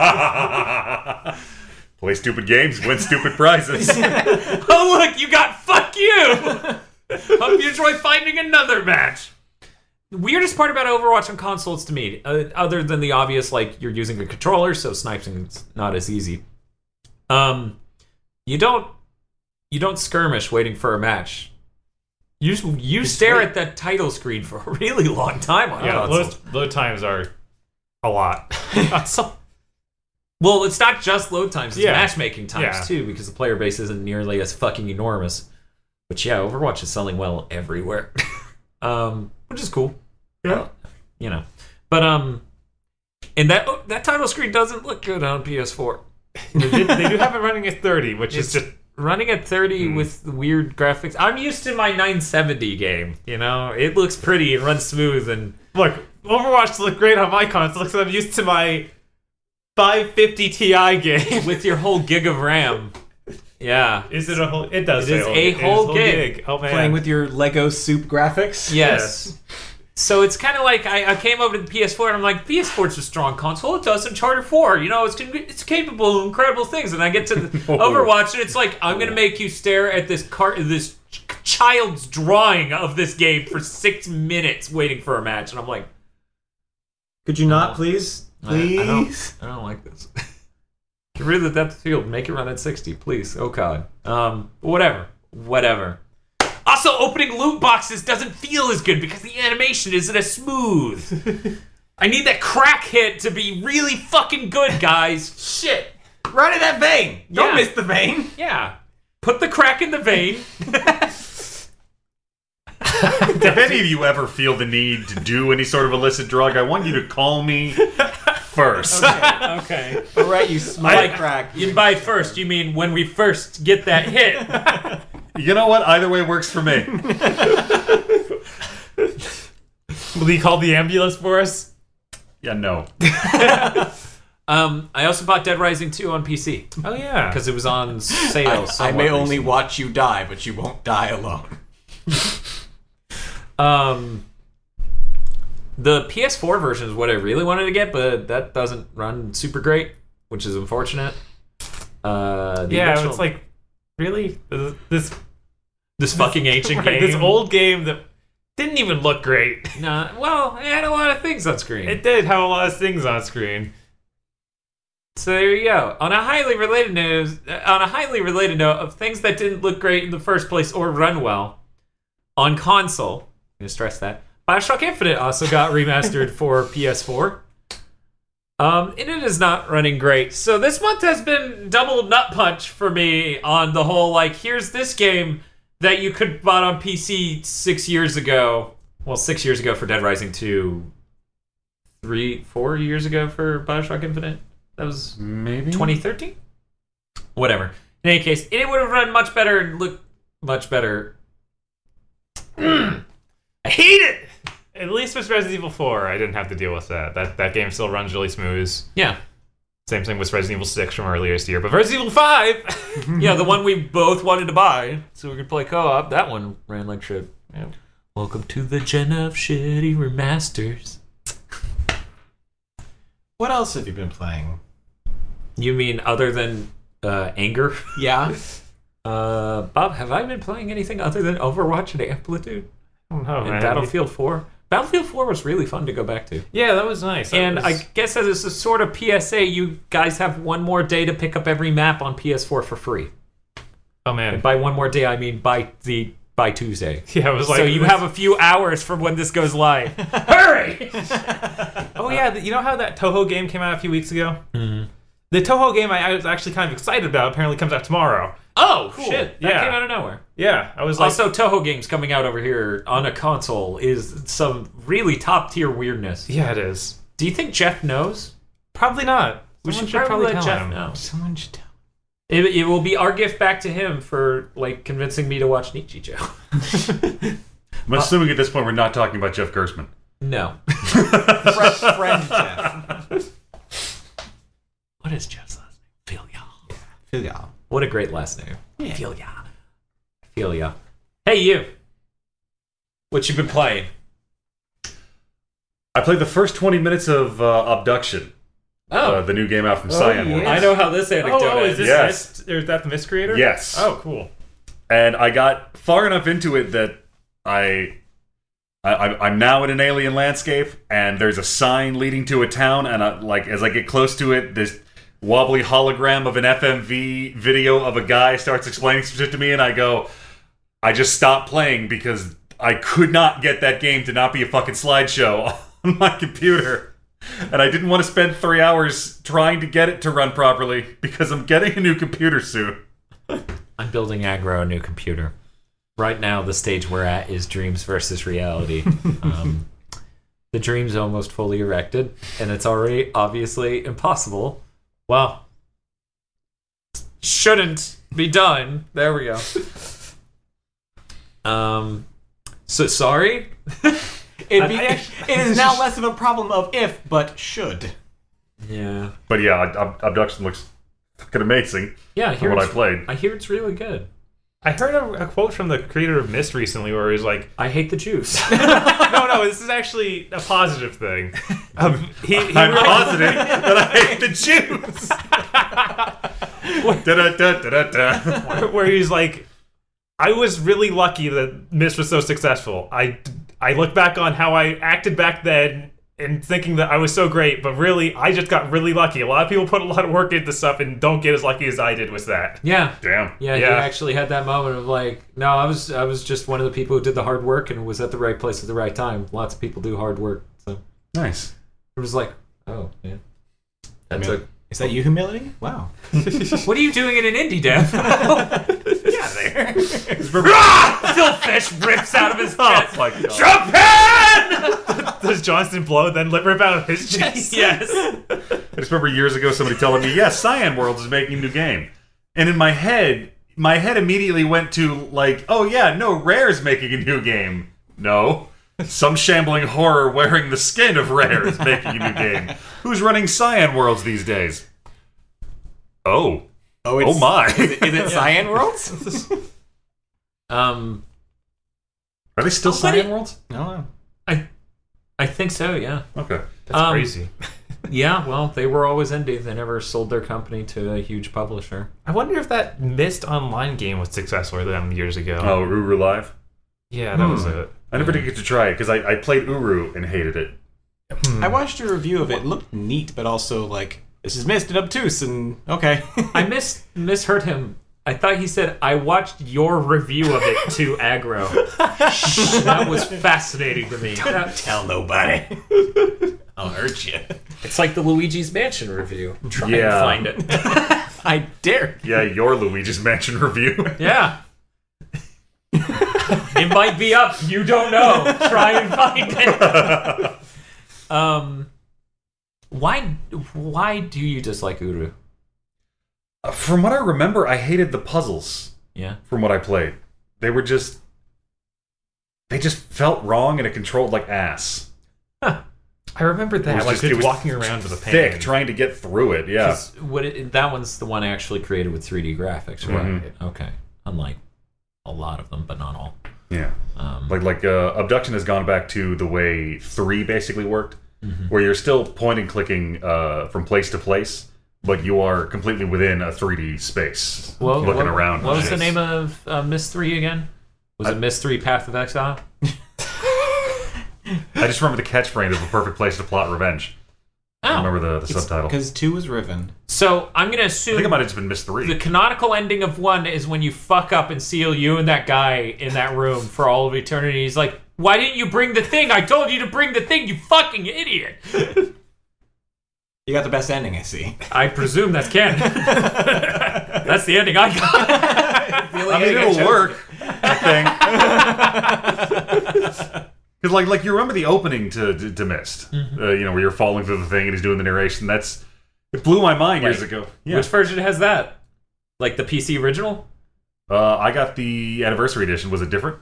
match. Play stupid games, win stupid prizes. Oh, look, you got fuck you! Hope you enjoy finding another match. The weirdest part about Overwatch on consoles to me, uh, other than the obvious, like, you're using a controller, so sniping's not as easy. Um, you don't, you don't skirmish waiting for a match. You you stare wait. at that title screen for a really long time on Yeah, consoles. load, load times are a lot. So- well, it's not just load times; it's Yeah. matchmaking times Yeah. too, because the player base isn't nearly as fucking enormous. But yeah, Overwatch is selling well everywhere, um, which is cool. Yeah. You know, but um, and that that title screen doesn't look good on P S four. they, do, they do have it running at thirty, which It's is just running at thirty with weird graphics. I'm used to my nine seventy game. You know, it looks pretty and runs smooth. And look. Overwatch look great on my console because I'm used to my five fifty Ti game. with your whole gig of RAM, yeah, Is it a whole? It does. It say is a it whole gig. Oh man. Playing with your Lego soup graphics. yes. So it's kind of like I, I came over to the P S four and I'm like, P S four's a strong console. It does Uncharted four. You know, it's it's capable of incredible things. And I get to the Overwatch and it's like, I'm gonna make you stare at this car this ch- child's drawing of this game for six minutes waiting for a match. And I'm like, Could you not, please? Please? I, I don't, I don't like this. Get rid of the depth of field. Make it run at sixty, please. Oh god. Um, whatever, whatever. Also, opening loot boxes doesn't feel as good because the animation isn't as smooth. I need that crack hit to be really fucking good, guys. Shit. Right in that vein. Don't Yeah. miss the vein. Yeah. Put the crack in the vein. If any of you ever feel the need to do any sort of illicit drug, I want you to call me first. Okay. Okay. All right, you smart Like, crack. you by first, you mean when we first get that hit. You know what? Either way works for me. Will he call the ambulance for us? Yeah, no. um, I also bought Dead Rising two on P C. Oh yeah. Because it was on sale. I, I may only watch you die, but you won't die alone. Um, the P S four version is what I really wanted to get, but that doesn't run super great, which is unfortunate. Uh, the yeah, original- it's like really this this fucking ancient right, game. this old game that didn't even look great. Nah, well, it had a lot of things on screen. It did have a lot of things on screen. So there you go. On a highly related news, uh, on a highly related note of things that didn't look great in the first place or run well on console. I'm gonna stress that BioShock Infinite also got remastered for P S four. Um, and it is not running great. So this month has been double nut punch for me on the whole. Like, here's this game that you could bought on P C six years ago. Well, six years ago for Dead Rising two. Three, four years ago for BioShock Infinite. That was Maybe twenty thirteen? Whatever. In any case, it would have run much better and looked much better. I hate it. At least with Resident Evil four, I didn't have to deal with that. That that game still runs really smooth. Yeah. Same thing with Resident Evil six from earlier this year. But Resident Evil five, Yeah, the one we both wanted to buy so we could play co-op, that one ran like shit. Yeah. Welcome to the gen of shitty remasters. What else have you been playing? You mean other than uh, Anger? Yeah. Uh, Bob, have I been playing anything other than Overwatch and Amplitude? I don't know, And man. Battlefield four? Battlefield four was really fun to go back to. Yeah, that was nice. That And was- I guess as a sort of P S A, you guys have one more day to pick up every map on P S four for free. oh man, And by one more day, I mean by the by Tuesday. yeah, it was like So you have a few hours from when this goes live. Hurry! Oh yeah, the- you know how that Toho game came out a few weeks ago? Mm-hmm. The Toho game I, I was actually kind of excited about apparently comes out tomorrow. Oh, Cool. shit. That Yeah. came out of nowhere. Yeah, I was like, Also, Toho games coming out over here on a console is some really top tier weirdness. yeah, it is. Do you think Jeff knows? Probably not. We Someone should, should probably let tell Jeff him. know. Someone should tell. It, it will be our gift back to him for like convincing me to watch Nichijou. I'm assuming at this point we're not talking about Jeff Gersman. No. Friend, friend Jeff. What is Jeff's last name? Filia. Feel y'all. What a great last name. Yeah. Filia. Filia. Hey, you. What you been playing? I played the first twenty minutes of uh, Abduction, Oh, uh, the new game out from Oh, Cyan yeah. Works. I know how this anecdote Oh, oh, is. is this Yes. Mist, or is that the Mist creator? Yes. Oh, cool. And I got far enough into it that I, I I- I'm now in an alien landscape, and there's a sign leading to a town, and I, like as I get close to it, this wobbly hologram of an F M V video of a guy starts explaining some shit to me, and I go, I just stopped playing because I could not get that game to not be a fucking slideshow on my computer. And I didn't want to spend three hours trying to get it to run properly because I'm getting a new computer soon. I'm building aggro a new computer. Right now, the stage we're at is dreams versus reality. um, the dream's almost fully erected, and it's already obviously impossible. Well, shouldn't be done. There we go. Um, so sorry. It, be, I- it is now less of a problem of if, but should. Yeah. But yeah, Ab- Abduction looks fucking amazing Yeah. I from hear what I it's, played. I hear it's really good. I heard a, a quote from the creator of Mist recently where he's like, I hate the juice. no, no, this is actually a positive thing. Um, he, he I'm really- positive that I hate the Jews. Da-da-da-da-da-da. where he's like, I was really lucky that Mist was so successful. I, I look back on how I acted back then and thinking that I was so great, but really, I just got really lucky. A lot of people put a lot of work into stuff and don't get as lucky as I did with that. Yeah. Damn. Yeah, he Yeah. actually had that moment of like, no, I was I was just one of the people who did the hard work and was at the right place at the right time. Lots of people do hard work, so Nice. it was like, oh yeah, that's Humili- Is that you humiliating? Wow. a. What are you doing in an indie dev? Yeah, there. Phil Fish rips out of his Oh chest. my god. Japan! Does Johnson blow, then lip rip out his chest. Yes. I just remember years ago somebody telling me, yes, Cyan Worlds is making a new game. And in my head, my head immediately went to, like, oh yeah, no, Rare's making a new game. No. Some shambling horror wearing the skin of Rare is making a new game. Who's running Cyan Worlds these days? Oh. Oh, it's, oh my. Is it, is it Cyan Worlds? Um, Are they still Oh, Cyan but it- Worlds? No. I, I think so. Yeah. Okay. That's Um, crazy. Yeah. Well, they were always indie. They never sold their company to a huge publisher. I wonder if that Myst online game was successful for them years ago. Oh, Uru Live? Yeah, that was Hmm. it. I never did get to try it because I, I played Uru and hated it. Hmm. I watched a review of it. It looked neat, but also like this is Myst and obtuse and okay. I mis misheard him. I thought he said, I watched your review of it to aggro. That was fascinating to me. That- Tell nobody. I'll hurt you. it's like the Luigi's Mansion review. Try Yeah. and find it. I dare. Yeah, your Luigi's Mansion review. Yeah. It might be up. You don't know. Try and find it. Um, why? Why do you dislike Uru? Uh, From what I remember, I hated the puzzles. Yeah. From what I played, they were just they just felt wrong and it controlled like ass. I remember It that. was Like just- just it was walking around with a pain. thick, trying to get through it. Yeah, 'Cause What it, that one's the one actually created with three D graphics, right? Mhm. Okay. Unlike a lot of them, but not all. yeah. Um, Like like uh, Abduction has gone back to the way three basically worked, Mhm. where you're still point and clicking uh, from place to place, but you are completely within a three D space, well, looking what, around. What was Yes. the name of uh, Myst three again? Was I- it Myst three Path of Exile? I just remember the catchphrase of "A perfect place to plot revenge." I Oh. remember the, the subtitle. Because two was Riven. So I'm going to I assume think it might have just been Myst three. the canonical ending of one is when you fuck up and seal you and that guy in that room for all of eternity. He's like, why didn't you bring the thing? I told you to bring the thing, you fucking idiot. You got the best ending, I see. I presume that's canon. That's the ending I got. I mean, it'll work. I think. Because like like you remember the opening to to, to Myst, Mm-hmm. uh, you know, where you're falling through the thing and he's doing the narration. That's it blew my mind years Wait, ago. Yeah. Which version has that? Like the P C original? Uh, I got the anniversary edition. Was it different?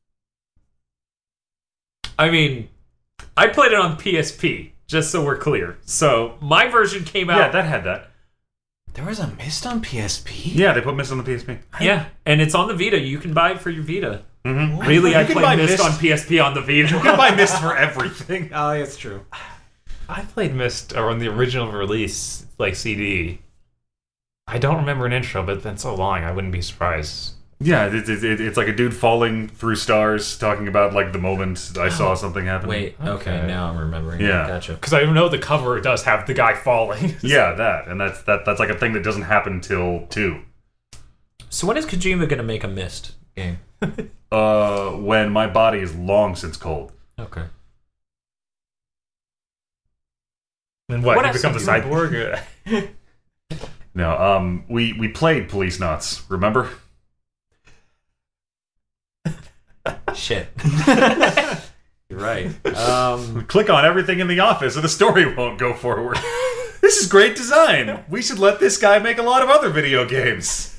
I mean, I played it on P S P, just so we're clear. So my version came out. Yeah, that had that. There was a Myst on P S P? Yeah, they put Myst on the P S P. Yeah, and it's on the Vita. You can buy it for your Vita. Mm-hmm. Really, I You can buy played Myst Myst- on P S P on the Vita. You can buy Myst for everything. Oh, that's true. I played Myst or on the original release, like C D. I don't remember an intro, but it's been so long, I wouldn't be surprised. Yeah, it, it, it, it's like a dude falling through stars, talking about like the moment I saw something happen. Wait, okay, Okay. now I'm remembering. Yeah. Gotcha. Because I know the cover does have the guy falling. Yeah, that, and that's that. That's like a thing that doesn't happen till two. So when is Kojima going to make a Myst game? Uh, when my body is long since cold. Okay. And what, What he else becomes a have you- cyborg? No, um, we we played Police Knots. Remember? Shit. You're right. Um, Click on everything in the office, or the story won't go forward. This is great design. We should let this guy make a lot of other video games.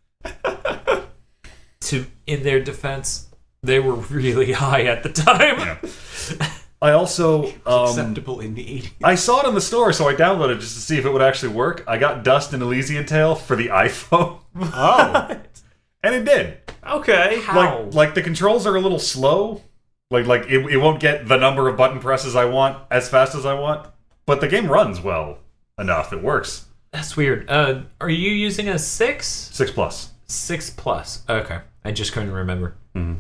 to in their defense, they were really high at the time. Yeah. I also um, Acceptable in the eighties. I saw it in the store, so I downloaded it just to see if it would actually work. I got Dust and Elysian Tale for the iPhone, Oh. and it did. Okay. How? Like, like the controls are a little slow. Like, like it, it won't get the number of button presses I want as fast as I want. But the game runs well enough. It works. That's weird. Uh, are you using a six? Six plus. Six plus. Okay. I just couldn't remember. Mm-hmm.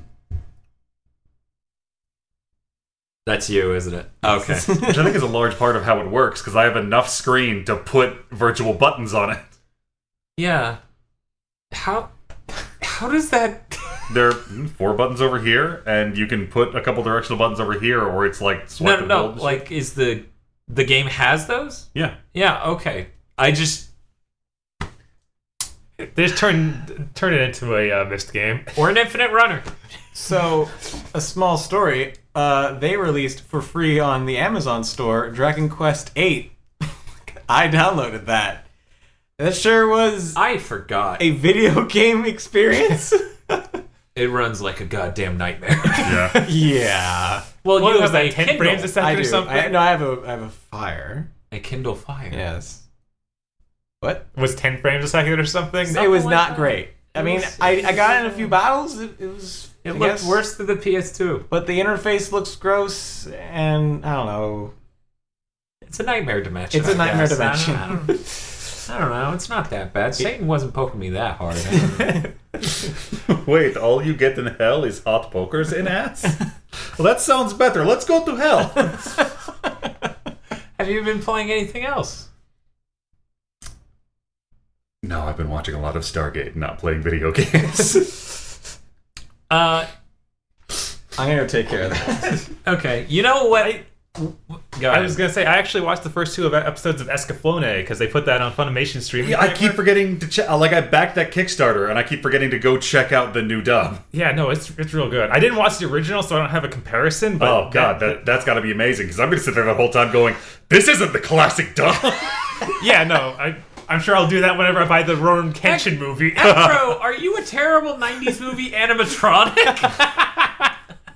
That's you, isn't it? Okay. Which I think is a large part of how it works, because I have enough screen to put virtual buttons on it. Yeah. How? How does that? There are four buttons over here, and you can put a couple directional buttons over here, or it's like No, swipe no, and no. hold. Like, is the the game has those? Yeah. Yeah. Okay. I just They just turn turn it into a uh, Myst game. or an infinite runner. So, a small story. uh, they released for free on the Amazon store Dragon Quest eight. I downloaded that. That sure was I forgot. a video game experience. It runs like a goddamn nightmare. Yeah. Yeah. Well, What you was have that, a ten Kindle. frames a second I or do. something? I, no, I have a I have a Fire. A Kindle Fire. Yes. What? Was ten frames a second or something? It was like not that. great. I It mean, was- I, I got in a few battles. It, it was. It I looked guess, worse than the P S two. But the interface looks gross, and I don't know. It's a nightmare dimension. It's a I nightmare guess. dimension. I don't, I, don't, I don't know. It's not that bad. Satan wasn't poking me that hard. I don't know. Wait, all you get in hell is hot pokers in ass? Well, that sounds better. Let's go to hell. Have you been playing anything else? No, I've been watching a lot of Stargate, not playing video games. Uh, I'm gonna go take care of that. okay. You know what? I, Go I ahead. was gonna say I actually watched the first two of episodes of Escaflowne because they put that on Funimation streaming. Yeah, I keep forgetting to check. Like, I backed that Kickstarter, and I keep forgetting to go check out the new dub. Yeah, no, it's it's real good. I didn't watch the original, so I don't have a comparison. But Oh god, that that's got to be amazing because I'm gonna sit there the whole time going, "This isn't the classic dub." yeah, no, I I'm sure I'll do that whenever I buy the Ronan Kenshin movie. Afro, are you a terrible nineties movie animatronic?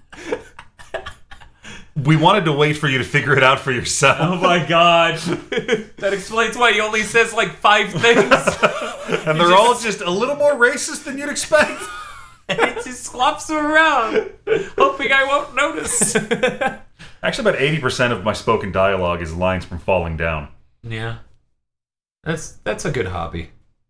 We wanted to wait for you to figure it out for yourself. Oh my god. That explains why he only says like five things. And they're all just a little more racist than you'd expect. And he just slops them around, hoping I won't notice. Actually, about eighty percent of my spoken dialogue is lines from Falling Down. Yeah. That's that's a good hobby.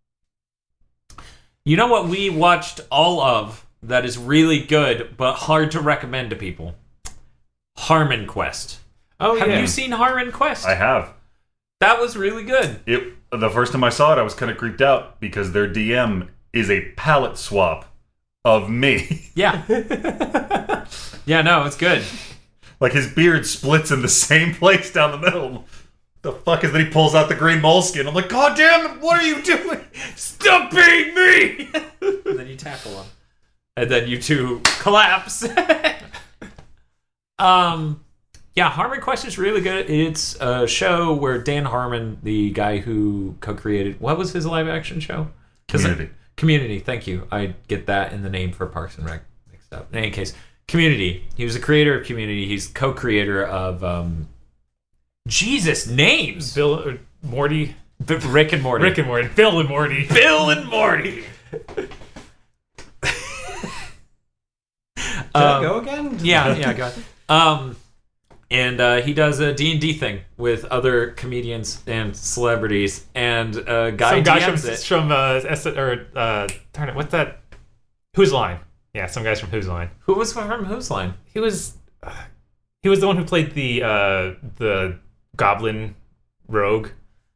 You know what we watched all of that is really good but hard to recommend to people? Harmon Quest. Oh Have yeah. you seen Harmon Quest? I have. That was really good. It the first time I saw it, I was kind of creeped out because their D M is a palette swap of me. Yeah. Yeah, no, it's good. Like his beard splits in the same place down the middle. The fuck is that? He pulls out the green moleskin. I'm like, God damn it! What are you doing? Stop being me! And then you tackle him. And then you two collapse. um, yeah, Harmon Quest is really good. It's a show where Dan Harmon, the guy who co-created, what was his live action show? 'Cause Community. I- Community, thank you. I get that in the name for Parks and Rec mixed up. In any case, Community. He was the creator of Community. He's co-creator of, um, Jesus, names! Bill or Morty, B- Rick and Morty. Rick and Morty, Bill and Morty. Bill and Morty! Did I go again? Yeah, yeah, go ahead. Um, and uh, he does a D and D thing with other comedians and celebrities, and a guy Some guy D Ms from it. from uh, S- or uh, darn it, what's that? Whose Line? Yeah, some guys from Whose Line. Who was from Whose Line? He was uh, he was the one who played the uh, the Goblin Rogue.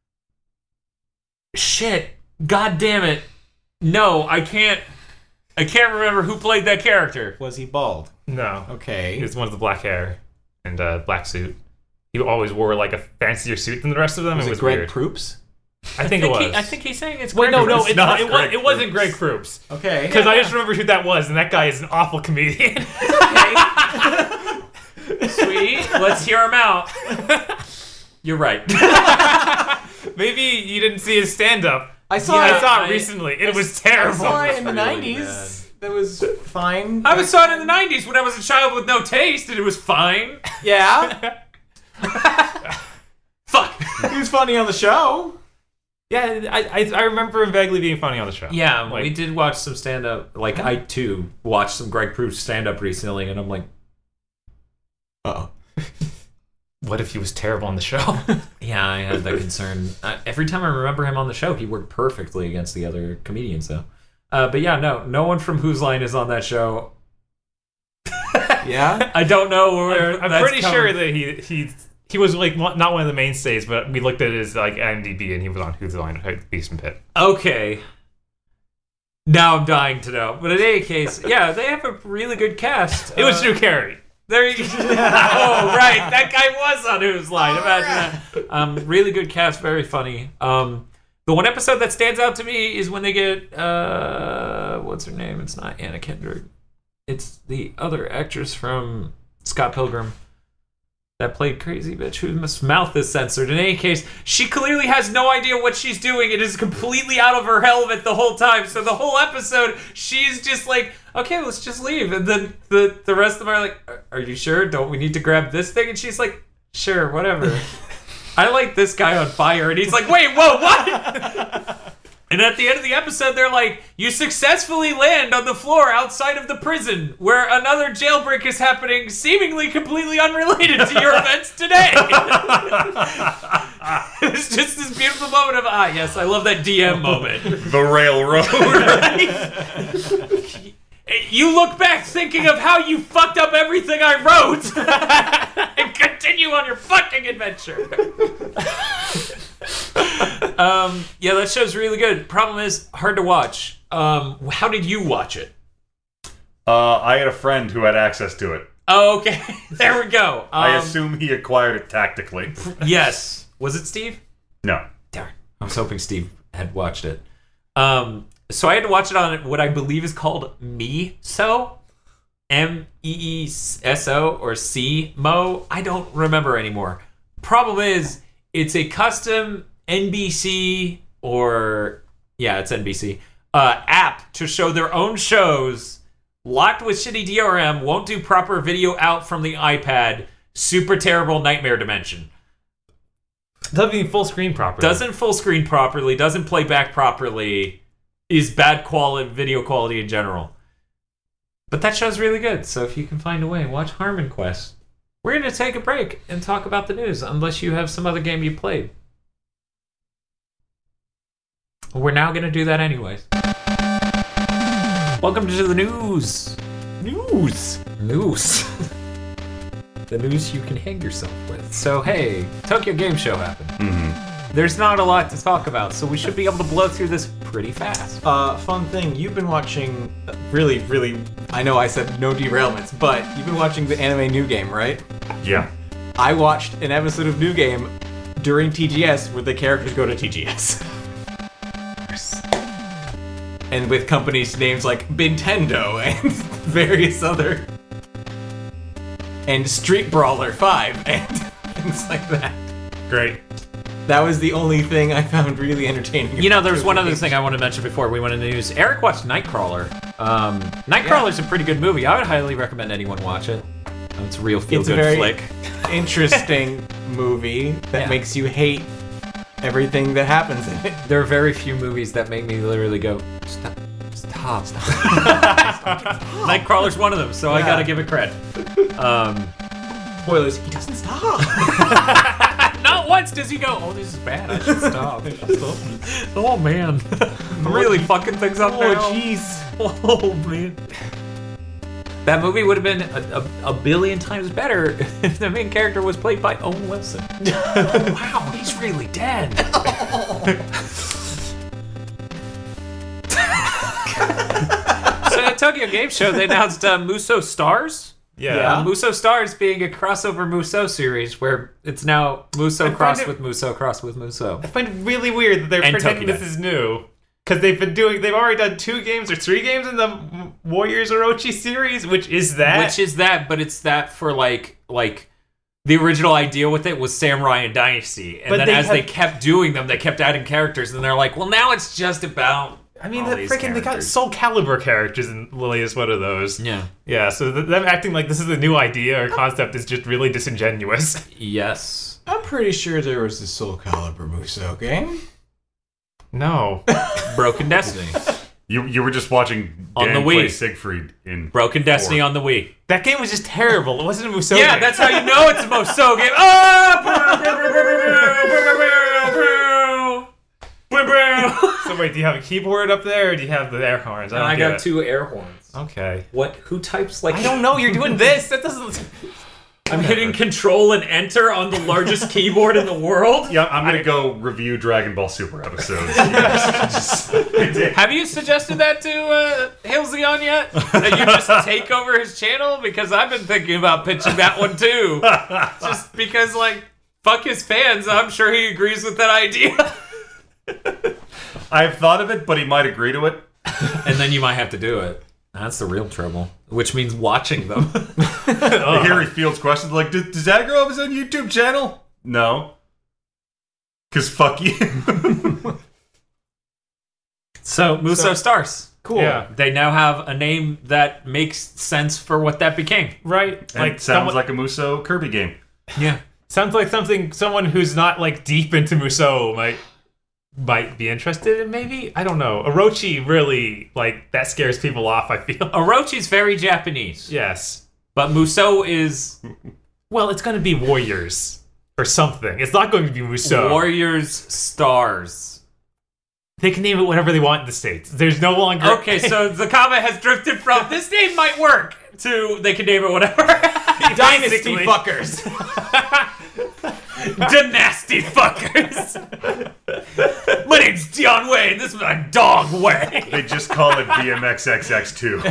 Shit! God damn it! No, I can't. I can't remember who played that character. Was he bald? No, Okay. he was the one with the black hair and uh, black suit. He always wore like a fancier suit than the rest of them. Was it it was Greg weird. Proops? I think it was. He, I think he's saying it's. Wait, no, no, It's it's not not. It, was, Greg it wasn't Proops. Greg Proops. Okay. Because I just remembered who that was, and that guy is an awful comedian. Sweet. Let's hear him out. You're right. Maybe you didn't see his stand-up. I saw I it. saw it I- recently. It was I terrible. saw it in the really nineties. That was fine. I was saw it in the nineties when I was a child with no taste, and it was fine. Yeah. Fuck. He was funny on the show. Yeah, I, I I remember him vaguely being funny on the show. Yeah, Like- we did watch some stand up. Like, I too watched some Greg Proops stand up recently, and I'm like, Uh oh. What if he was terrible on the show? yeah, I had that concern. Uh, every time I remember him on the show, he worked perfectly against the other comedians, though. Uh, but yeah, no, no one from Whose Line is on that show. Yeah. I don't know where. I'm that's pretty coming- sure that he he he was like one- not one of the mainstays, but we looked at his like IMDb and he was on Who's the Line at Beast Pit. Okay. Now I'm dying to know. But in any case, yeah, they have a really good cast. It was Uh, Drew Carey. There you go. Oh, right. That guy was on Whose Line. Imagine that. Um, really good cast, very funny. Um, the one episode that stands out to me is when they get, uh, what's her name? It's not Anna Kendrick. It's the other actress from Scott Pilgrim. That played Crazy Bitch whose mouth is censored. In any case, she clearly has no idea what she's doing. It is completely out of her element the whole time. So the whole episode, she's just like, okay, let's just leave. And then the, the rest of them are like, are, are you sure? Don't we need to grab this thing? And she's like, sure, whatever. I like this guy on fire. And he's like, wait, whoa, what? And at the end of the episode, they're like, you successfully land on the floor outside of the prison where another jailbreak is happening, seemingly completely unrelated to your events today. It's just this beautiful moment of, ah, yes, I love that D M moment. The railroad. Right? You look back thinking of how you fucked up everything I wrote and continue on your fucking adventure. um, yeah, that show's really good. Problem is, hard to watch. Um, how did you watch it? Uh, I had a friend who had access to it. Oh, okay. There we go. Um, I assume he acquired it tactically. Yes. Was it Steve? No. Darn. I was hoping Steve had watched it. Um, so I had to watch it on what I believe is called MeSo. M E E S O or C-Mo. I don't remember anymore. Problem is, it's a custom N B C or, yeah, it's N B C, uh, app to show their own shows, locked with shitty D R M, won't do proper video out from the iPad, super terrible nightmare dimension. Doesn't even full screen properly. Doesn't full screen properly, doesn't play back properly, is bad quality, video quality in general. But that show's really good, so if you can find a way, watch Harmon Quest. We're going to take a break and talk about the news, unless you have some other game you played. We're now going to do that anyways. Welcome to the news. News. News. The news you can hang yourself with. So, hey, Tokyo Game Show happened. Mm-hmm. There's not a lot to talk about, so we should be able to blow through this pretty fast. Uh, fun thing, you've been watching, uh, really, really, I know I said no derailments, but you've been watching the anime New Game, right? Yeah. I watched an episode of New Game during T G S where the characters go to T G S. And with companies names like Nintendo and various other... And Street Brawler five and things like that. Great. That was the only thing I found really entertaining. You know, there was one other thing I want to mention before we went into the news. Eric watched Nightcrawler. Um, Nightcrawler's a pretty good movie. I would highly recommend anyone watch it. It's a real feel-good very flick. Interesting movie that Yeah. makes you hate everything that happens in it. There are very few movies that make me literally go, stop, stop, stop. Nightcrawler's one of them, so I Yeah. gotta give it credit. Um, Spoilers, he doesn't stop. not once does he go, oh, this is bad, I should stop. Oh, man. I'm really fucking things up Oh, now. jeez. Oh, man. That movie would have been a, a, a billion times better if the main character was played by Owen Wilson. Oh, wow, he's really dead. So at Tokyo Game Show, they announced uh, Muso Stars. Yeah. Yeah. Uh, Muso Stars being a crossover Muso series where it's now Muso I find crossed it- with Muso crossed with Muso. I find it really weird that they're And pretending Tokyo. this is new. Because they've been doing, they've already done two games or three games in the Warriors Orochi series, which is that. Which is that, but it's that for like like the original idea with it was Samurai and Dynasty, and But then they as have- they kept doing them, they kept adding characters, and they're like, well, now it's just about. I mean, all the these freaking, they got characters. Soul Calibur characters, and Lily is one of those. Yeah. Yeah, so th- them acting like this is a new idea or concept is just really disingenuous. Yes. I'm pretty sure there was a Soul Calibur Muso game. No. Broken Destiny. You you were just watching On Dan the play Wii. Siegfried in Broken Destiny four. on the Wii. That game was just terrible. It wasn't a Musou Yeah, game. that's how you know it's a Muso game. Oh! So wait, do you have a keyboard up there, or do you have the air horns? I And don't I get got it. two air horns. Okay. What? Who types like? I don't know. You're doing this. That doesn't. I'm hitting Control and Enter on the largest keyboard in the world. Yeah, I'm gonna go review Dragon Ball Super episodes. Have you suggested that to uh, Halcyon yet? That you just take over his channel? Because I've been thinking about pitching that one too. Just because, like, fuck his fans. I'm sure he agrees with that idea. I've thought of it, but he might agree to it. And then you might have to do it. That's the real trouble. Which means watching them. Oh. Harry Fields questions like, does, does Aggro have his own YouTube channel? No. Because fuck you. So, Muso So- Stars. Cool. Yeah. They now have a name that makes sense for what that became. Right? And Like it sounds someone- like a Muso Kirby game. Yeah. Sounds like something someone who's not like deep into Musou might might be interested in. Maybe, I don't know. Orochi really, like, that scares people off, I feel. Orochi's very Japanese. Yes. But Musou is Well, it's going to be Warriors or something. It's not going to be Musou. Warriors Stars. They can name it whatever they want in the States. There's no longer... Okay, so the comment has drifted from this name might work to they can name it whatever. Dynasty Basically. fuckers. Dynasty fuckers. My name's Dion Wei, and this is my dog Wei. They just call it B M X X X two.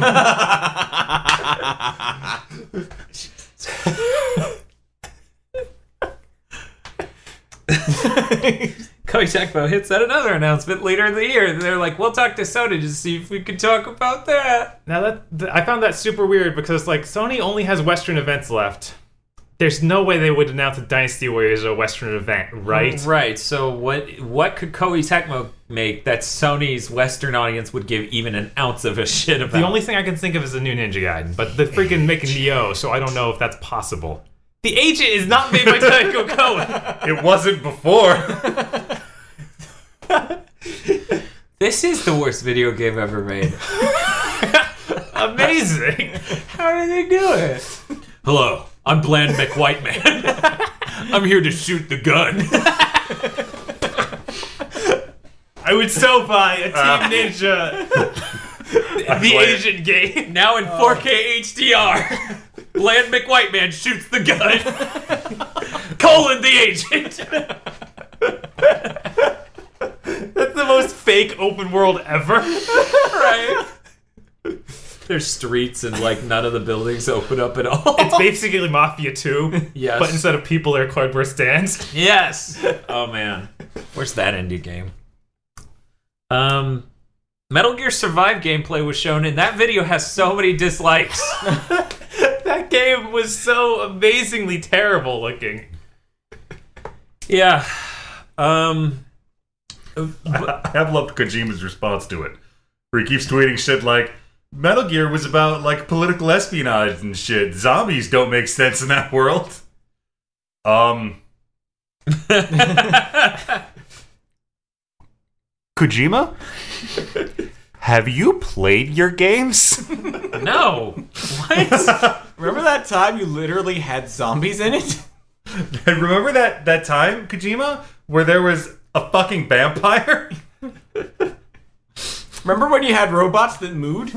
Koei Tecmo hits at another announcement later in the year. They're like, we'll talk to Sony to see if we can talk about that. Now, that th- I found that super weird because, like, Sony only has Western events left. There's no way they would announce a Dynasty Warriors as a Western event, right? Right, so what what could Koei Tecmo make that Sony's Western audience would give even an ounce of a shit about? The only thing I can think of is a new Ninja Gaiden, but they're freaking making Neo, so I don't know if that's possible. The Agent is not made by Taiko Koei. It wasn't before. This is the worst video game ever made. Amazing. How did they do it? Hello, I'm Bland McWhiteman. I'm here to shoot the gun. I would so buy a Team Uh, Ninja The play it. Agent game. Now in four K H D R, Bland McWhiteman shoots the gun. Colon the Agent. That's the most fake open world ever. Right. There's streets and like none of the buildings open up at all. It's basically Mafia two, Yes. but instead of people, they're cardboard stands. Yes. Oh man, where's that indie game? Um, Metal Gear Survive gameplay was shown, and that video has so many dislikes. That game was so amazingly terrible looking. Yeah. Um. I have loved Kojima's response to it, where he keeps tweeting shit like, Metal Gear was about, like, political espionage and shit. Zombies don't make sense in that world. Um... Kojima? Have you played your games? No. What? Remember that time you literally had zombies in it? Remember that, that time, Kojima, where there was a fucking vampire? Remember when you had robots that moved?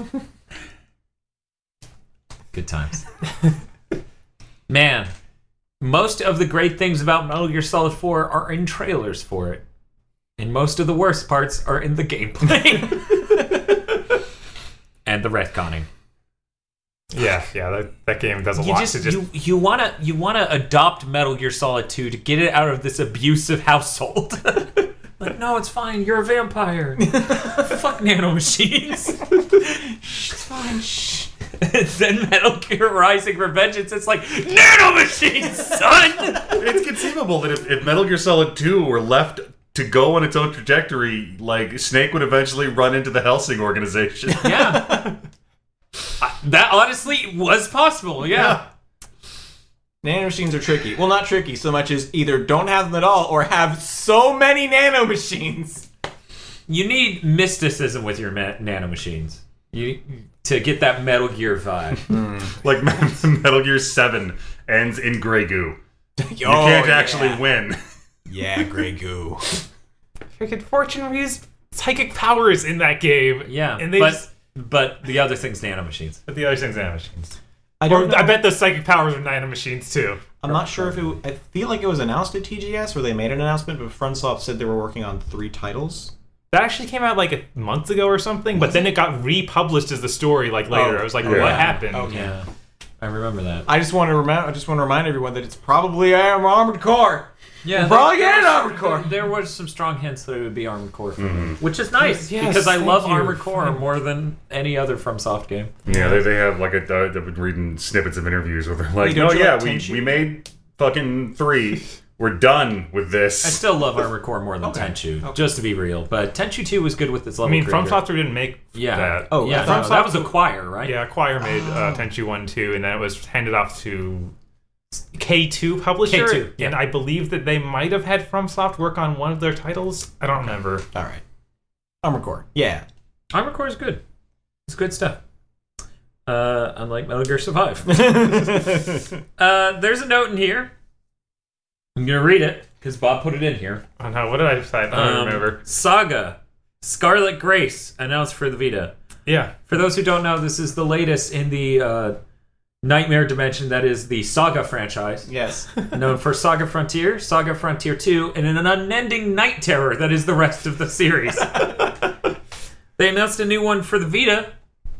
Good times. Man, most of the great things about Metal Gear Solid four are in trailers for it. And most of the worst parts are in the gameplay. And the retconning. Yeah, yeah, that, that game does a You lot just, to just... you, you wanna you wanna adopt Metal Gear Solid two to get it out of this abusive household. Like, no, it's fine, you're a vampire. Fuck nanomachines. Shh, it's fine, shh. And then Metal Gear Rising Revengeance, it's like, nanomachines, son! It's conceivable that if, if Metal Gear Solid two were left to go on its own trajectory, like, Snake would eventually run into the Helsing organization. Yeah. I- that honestly was possible, yeah. Nanomachines are tricky. Well, not tricky so much as either don't have them at all or have so many nanomachines. You need mysticism with your ma- nanomachines. You to get that Metal Gear vibe. Like, Metal Gear seven ends in Grey Goo. You Oh, can't yeah. actually win. Yeah, Grey Goo. Freaking Fortune used psychic powers in that game. Yeah, and they but just... but the other thing's nanomachines. But the other thing's nanomachines. I Or don't know. I bet those psychic powers are nanomachines too. I'm not sure if it... I feel like it was announced at T G S or they made an announcement, but FromSoft said they were working on three titles. That actually came out like a month ago or something, but then it got republished as the story like later. Oh, I was like, yeah. what happened? Okay. Yeah, I remember that. I just want to remind. I just want to remind everyone that it's probably an Armored Core. Yeah, Probably there- get there Armored was- Core. There was some strong hints that it would be Armored Core, for me, Mhm. which is nice Yes, because I thank love you. Armored Core more than any other FromSoft game. Yeah, they, they have like a. Uh, I've been reading snippets of interviews where they're like, Wait, don't "No, you yeah, like we, Tenchu?" we made fucking three. We're done with this." I still love Armored Core more than Okay. Tenchu, Okay. just to be real. But Tenchu two was good with its I level mean, creator. From Software didn't make Yeah. that. Oh, yeah, I thought no, that was Acquire, right? Yeah, Acquire made uh, Tenchu one, two, and then it was handed off to K two publisher. K two, yeah. And I believe that they might have had FromSoft work on one of their titles. I don't remember. All right. Armored Core. Yeah. Armored Core is good. It's good stuff. Uh, unlike Metal Gear Survive. uh, there's a note in here. I'm gonna read it because Bob put it in here. Oh no, what did I decide? I don't Um, remember. Saga, Scarlet Grace announced for the Vita. Yeah. For those who don't know, this is the latest in the uh, Nightmare Dimension that is the Saga franchise. Yes. Known for Saga Frontier, Saga Frontier two, and an unending night terror that is the rest of the series. They announced a new one for the Vita.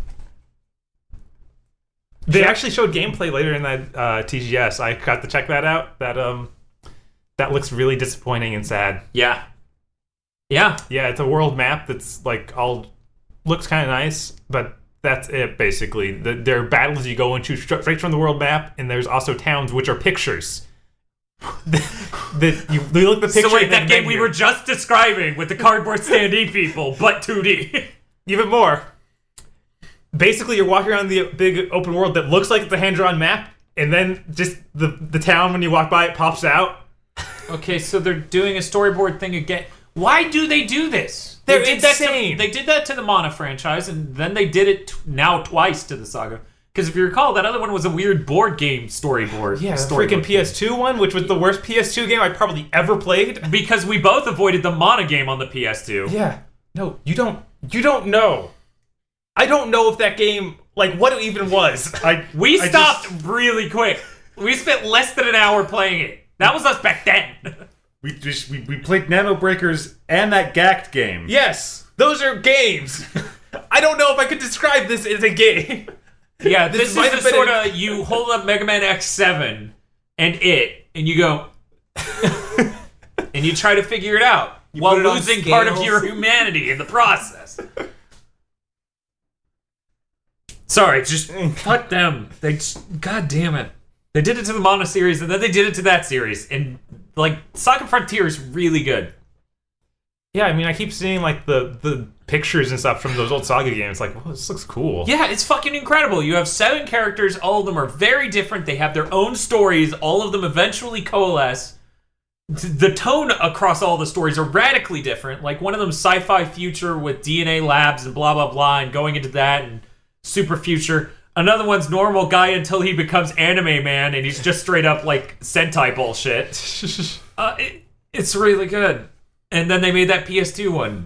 They actually showed gameplay later in that uh, T G S. I got to check that out. That um, that looks really disappointing and sad. Yeah. Yeah. Yeah, it's a world map that's like all looks kind of nice, but that's it basically. The, there are battles you go into str- straight from the world map, and there's also towns which are pictures. that you, you look at the picture. So wait, and that then game we menu. were just describing with the cardboard standee people, but two D. Even more. Basically, you're walking around the big open world that looks like it's a hand-drawn map, and then just the the town when you walk by it pops out. Okay, so they're doing a storyboard thing again. Why do they do this? They're they did insane. That to, they did that to the Mana franchise, and then they did it t- now twice to the Saga. Because if you recall, that other one was a weird board game storyboard. Yeah, the storyboard freaking P S two one, which was the worst P S two game I probably ever played. Because we both avoided the Mana game on the P S two. Yeah. No, you don't. You don't know. I don't know if that game, like, what it even was. I We I stopped just- really quick. We spent less than an hour playing it. That was us back then. we just we, we played Nano Breakers and that Gact game. Yes, those are games. I don't know if I could describe this as a game. Yeah, this, This might is have the been sort a- of you hold up Mega Man X seven and it, and you go, and you try to figure it out while put it on losing part of scales. your humanity in the process. Sorry, just fuck them. They, just, God damn it. They did it to the Mana series, and then they did it to that series, and like Saga Frontier is really good. Yeah, I mean, I keep seeing, like, the, the pictures and stuff from those old Saga games. Like, whoa, this looks cool. Yeah, it's fucking incredible. You have seven characters, all of them are very different. They have their own stories, all of them eventually coalesce. The tone across all the stories are radically different. Like, one of them sci-fi future with D N A labs and blah, blah, blah, and going into that, and super future. Another one's normal guy until he becomes anime man, and he's just straight up, like, Sentai bullshit. uh, it, it's really good. And then they made that P S two one.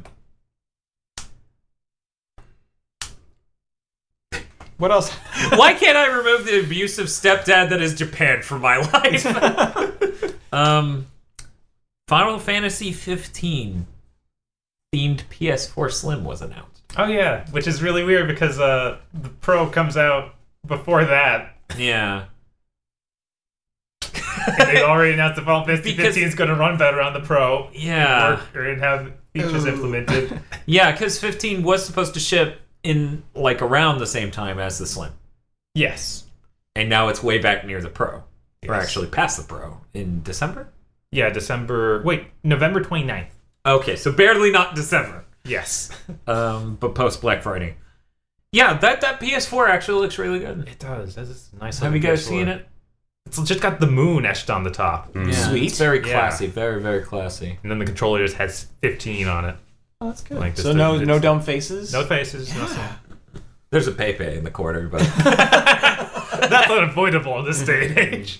What else? Why can't I remove the abusive stepdad that is Japan from my life? um, Final Fantasy fifteen themed P S four Slim was announced. Oh, yeah, which is really weird because uh, the Pro comes out before that. Yeah. And they already announced the Final Fantasy Because- fifteen is going to run better on the Pro. Yeah. Work, or and have features Ooh. implemented. Yeah, because fifteen was supposed to ship in, like, around the same time as the Slim. Yes. And now it's way back near the Pro. Or Yes. actually past the Pro. In December? Yeah, December... Wait, November twenty-ninth. Okay, so barely not December. Yes. Um, but post Black Friday. Yeah, that, that P S four actually looks really good. It does. That's a nice. Have you looking guys P S four. seen it? It's just got the moon etched on the top. Mm. Yeah, Sweet. It's very Yeah. classy. Very, very classy. And then the controller just has fifteen on it. Oh, that's good. Like this so no, doesn't- no dumb faces. No faces. No sound. There's a Pepe in the corner, but... That's unavoidable in this day and age.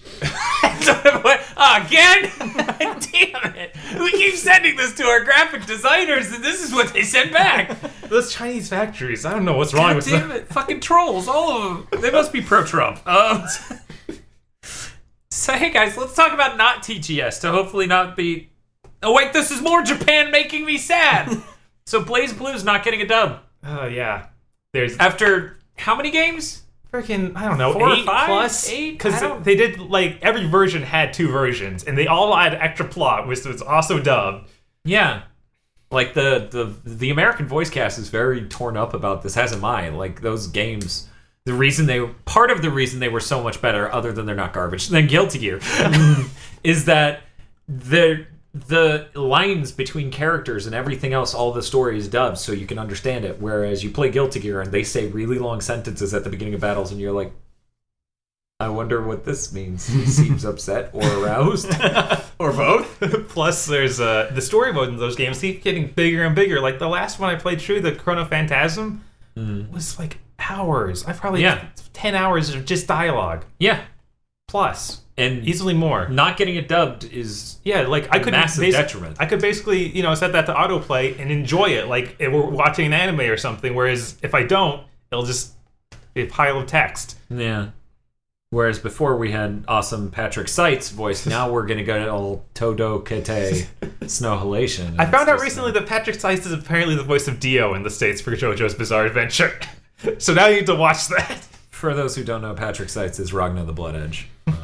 Again? Damn it. We keep sending this to our graphic designers, and this is what they send back. Those Chinese factories. I don't know what's wrong God with damn them. it. Fucking trolls, all of them. They must be pro-Trump. Um, so, hey, guys, let's talk about not T G S to hopefully not be... Oh, wait, this is more Japan making me sad. So Blaze Blue's not getting a dub. Oh yeah. There's After how many games? freaking, I don't know, Four or eight five? plus? Eight? I Because don't- they did, like, every version had two versions, and they all had extra plot, which was also dubbed. Yeah. Like, the, the, the American voice cast is very torn up about this, as am I. Like, those games, the reason they, part of the reason they were so much better, other than they're not garbage, than Guilty Gear, is that the the lines between characters and everything else, all the story is dubbed so you can understand it. Whereas you play Guilty Gear and they say really long sentences at the beginning of battles, and you're like, I wonder what this means. He seems upset or aroused. Or both. Plus, there's uh, the story mode in those games keep getting bigger and bigger. Like, the last one I played through, the Chrono Phantasm, Mm. was like hours. I probably Yeah. ten hours of just dialogue. Yeah. Plus. And Easily more. not getting it dubbed is Yeah, like I a could massive basi- detriment. I could basically, you know, set that to autoplay and enjoy it, like if we're watching an anime or something. Whereas if I don't, it'll just be a pile of text. Yeah. Whereas before we had awesome Patrick Seitz voice, now we're gonna go to old Todo Kete Snowhalation. I found out recently that Patrick Seitz is apparently the voice of Dio in the States for JoJo's Bizarre Adventure. So now you need to watch that. For those who don't know, Patrick Seitz is Ragnar the Blood Edge. Um,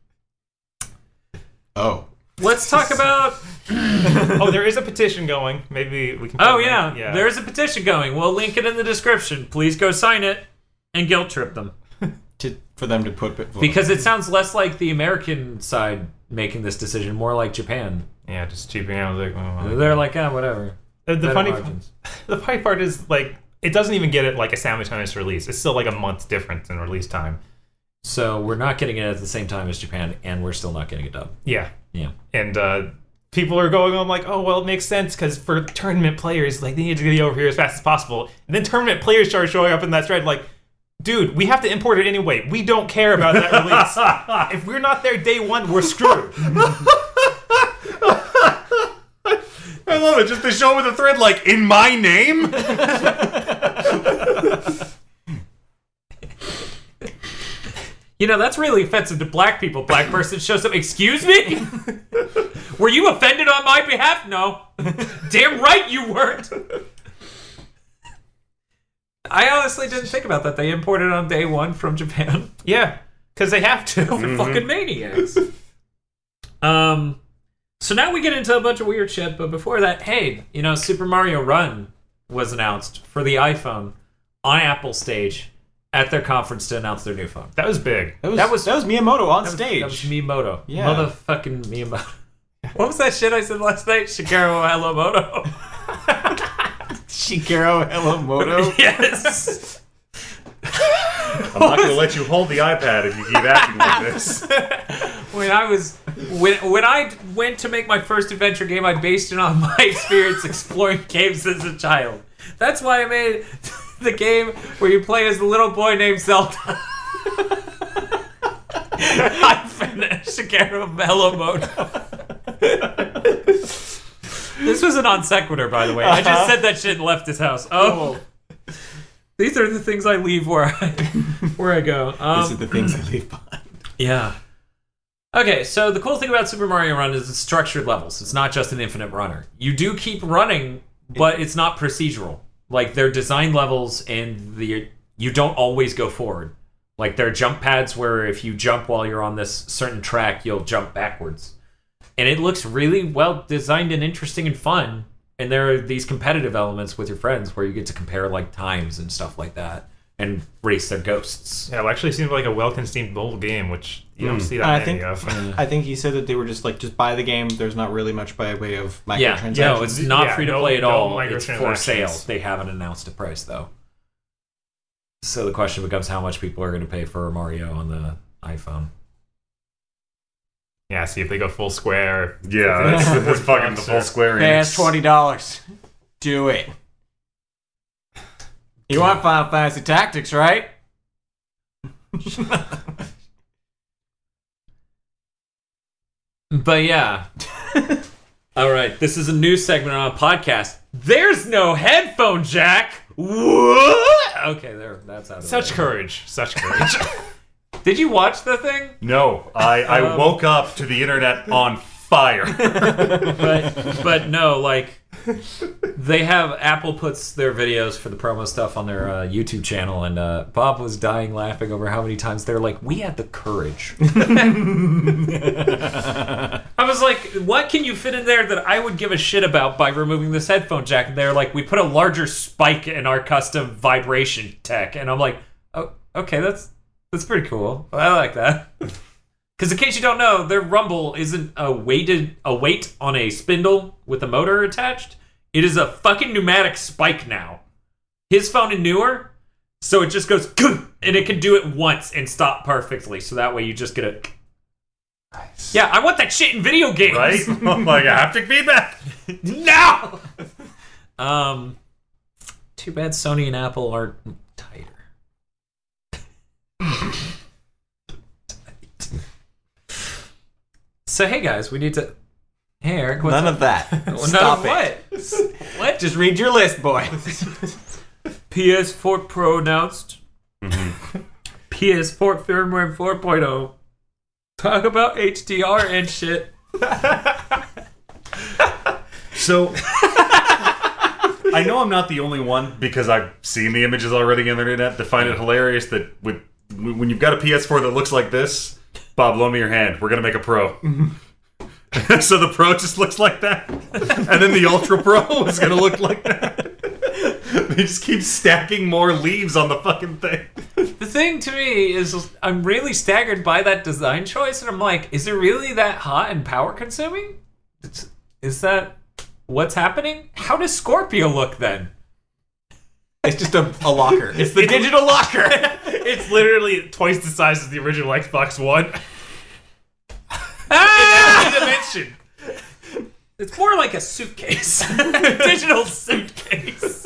Oh. let's talk about. Oh, there is a petition going. Maybe we can. Oh find yeah, that. yeah. there's a petition going. We'll link it in the description. Please go sign it and guilt trip them. To, for them to put Because it sounds less like the American side making this decision, more like Japan. Yeah, just cheaping out. Like, oh, They're like, ah, whatever. the, the Better funny, margins. the funny part is like it doesn't even get it like a simultaneous release. It's still like a month difference in release time. So we're not getting it at the same time as Japan, and we're still not getting it dubbed. Yeah, Yeah. and uh, people are going on like, oh well, it makes sense because for tournament players, like they need to get over here as fast as possible. And then tournament players start showing up in that thread, like, dude, we have to import it anyway. We don't care about that release. If we're not there day one, we're screwed. I love it. Just to show with a thread like, in my name? You know, that's really offensive to black people. Black person shows up, excuse me? Were you offended on my behalf? No. Damn right you weren't. I honestly didn't think about that. They imported on day one from Japan. Yeah, because they have to. They're fucking maniacs. Um, so now we get into a bunch of weird shit, but before that, hey, you know, Super Mario Run was announced for the iPhone on Apple stage at their conference to announce their new phone. That was big. That was, That was- that was Miyamoto on That was, stage. that was Miyamoto. Yeah. Motherfucking Miyamoto. What was that shit I said last night? Shigeru Miyamoto. Shigeru Miyamoto. Yes. I'm not going to let you hold the iPad if you keep acting like this. When I was when when I went to make my first adventure game, I based it on my experience exploring caves as a child. That's why I made the game where you play as a little boy named Zelda. I finished Shigeru Miyamoto. This was a non sequitur, by the way. I just said that shit and left his house. Oh, these are the things I leave where I where I go. Um, These are the things I leave behind. Yeah. Okay, so the cool thing about Super Mario Run is it's structured levels. It's not just an infinite runner. You do keep running, but it's not procedural. Like, they're designed levels, and the you don't always go forward. Like, there are jump pads where if you jump while you're on this certain track, you'll jump backwards. And it looks really well designed and interesting and fun. And there are these competitive elements with your friends where you get to compare, like, times and stuff like that. And race their ghosts. Yeah, it actually seemed like a well-conceived mobile game, which you don't Mm. see that I many think of. I think he said that they were just like just buy the game. There's not really much by way of Yeah, microtransactions. no, it's not Yeah, free to no- play at no all. It's for microtransactions. sale. They haven't announced a price, though. So the question becomes how much people are going to pay for Mario on the iPhone. Yeah, see if they go full square. Yeah, that's, that's fucking the full square Pay inch. us twenty dollars. Do it. You want Final Fantasy Tactics, right? But yeah. All right, this is a new segment on a podcast. There's no headphone jack. What? Okay, there. That's out of Such the way. courage. Such courage. Did you watch the thing? No, I, I Um, woke up to the internet on fire. but but no, like they have Apple puts their videos for the promo stuff on their uh, YouTube channel, and uh, Bob was dying laughing over how many times they're like, "We had the courage." I was like, "What can you fit in there that I would give a shit about by removing this headphone jack?" And they're like, "We put a larger spike in our custom vibration tech," and I'm like, "Oh, okay, that's that's pretty cool. I like that." Because in case you don't know, their rumble isn't a weighted a weight on a spindle with a motor attached. It is a fucking pneumatic spike now. His phone is newer, so it just goes and it can do it once and stop perfectly. So that way you just get a. Nice. Yeah, I want that shit in video games. Right? Like a haptic feedback. No. Um, too bad Sony and Apple aren't tighter. So hey guys, we need to. Hey Eric, what's None up? of that. None Stop of it. what? What? Just read your list, boy. P S four Pro announced. Mm-hmm. P S four firmware four point oh. Talk about H D R and shit. So I know I'm not the only one because I've seen the images already on the internet to find it hilarious that with when you've got a P S four that looks like this, Bob, loan me your hand. We're gonna make a Pro. So the Pro just looks like that, and then the Ultra Pro is gonna look like that. They just keep stacking more leaves on the fucking thing. The thing to me is, I'm really staggered by that design choice, and I'm like, is it really that hot and power consuming? Is that what's happening? How does Scorpio look then? It's just a, a locker. It's the digital locker. It's literally twice the size as the original Xbox One. Ah! In every dimension. It's more like a suitcase. Digital suitcase.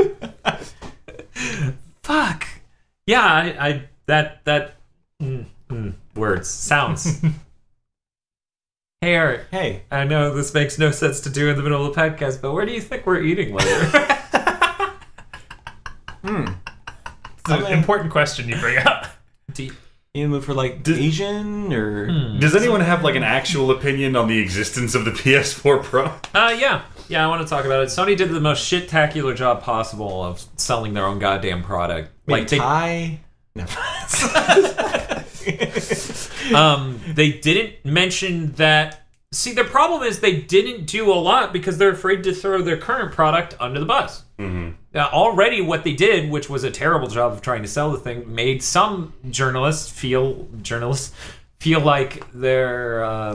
Fuck. Yeah, I, I that that mm, mm, words sounds. Hey Eric. Hey. I know this makes no sense to do in the middle of the podcast, but where do you think we're eating later? Hmm. It's an important question you bring up. Do you, You move for like Does- Asian or hmm. Does anyone have like an actual opinion on the existence of the P S four Pro? Uh, yeah. Yeah, I want to talk about it. Sony did the most shit-tacular job possible of selling their own goddamn product. maybe Like they, Thai? No. um, they didn't mention that. See, their problem is they didn't do a lot because they're afraid to throw their current product under the bus. Mm-hmm. Now, already what they did, which was a terrible job of trying to sell the thing, made some journalists feel journalists feel like they're uh,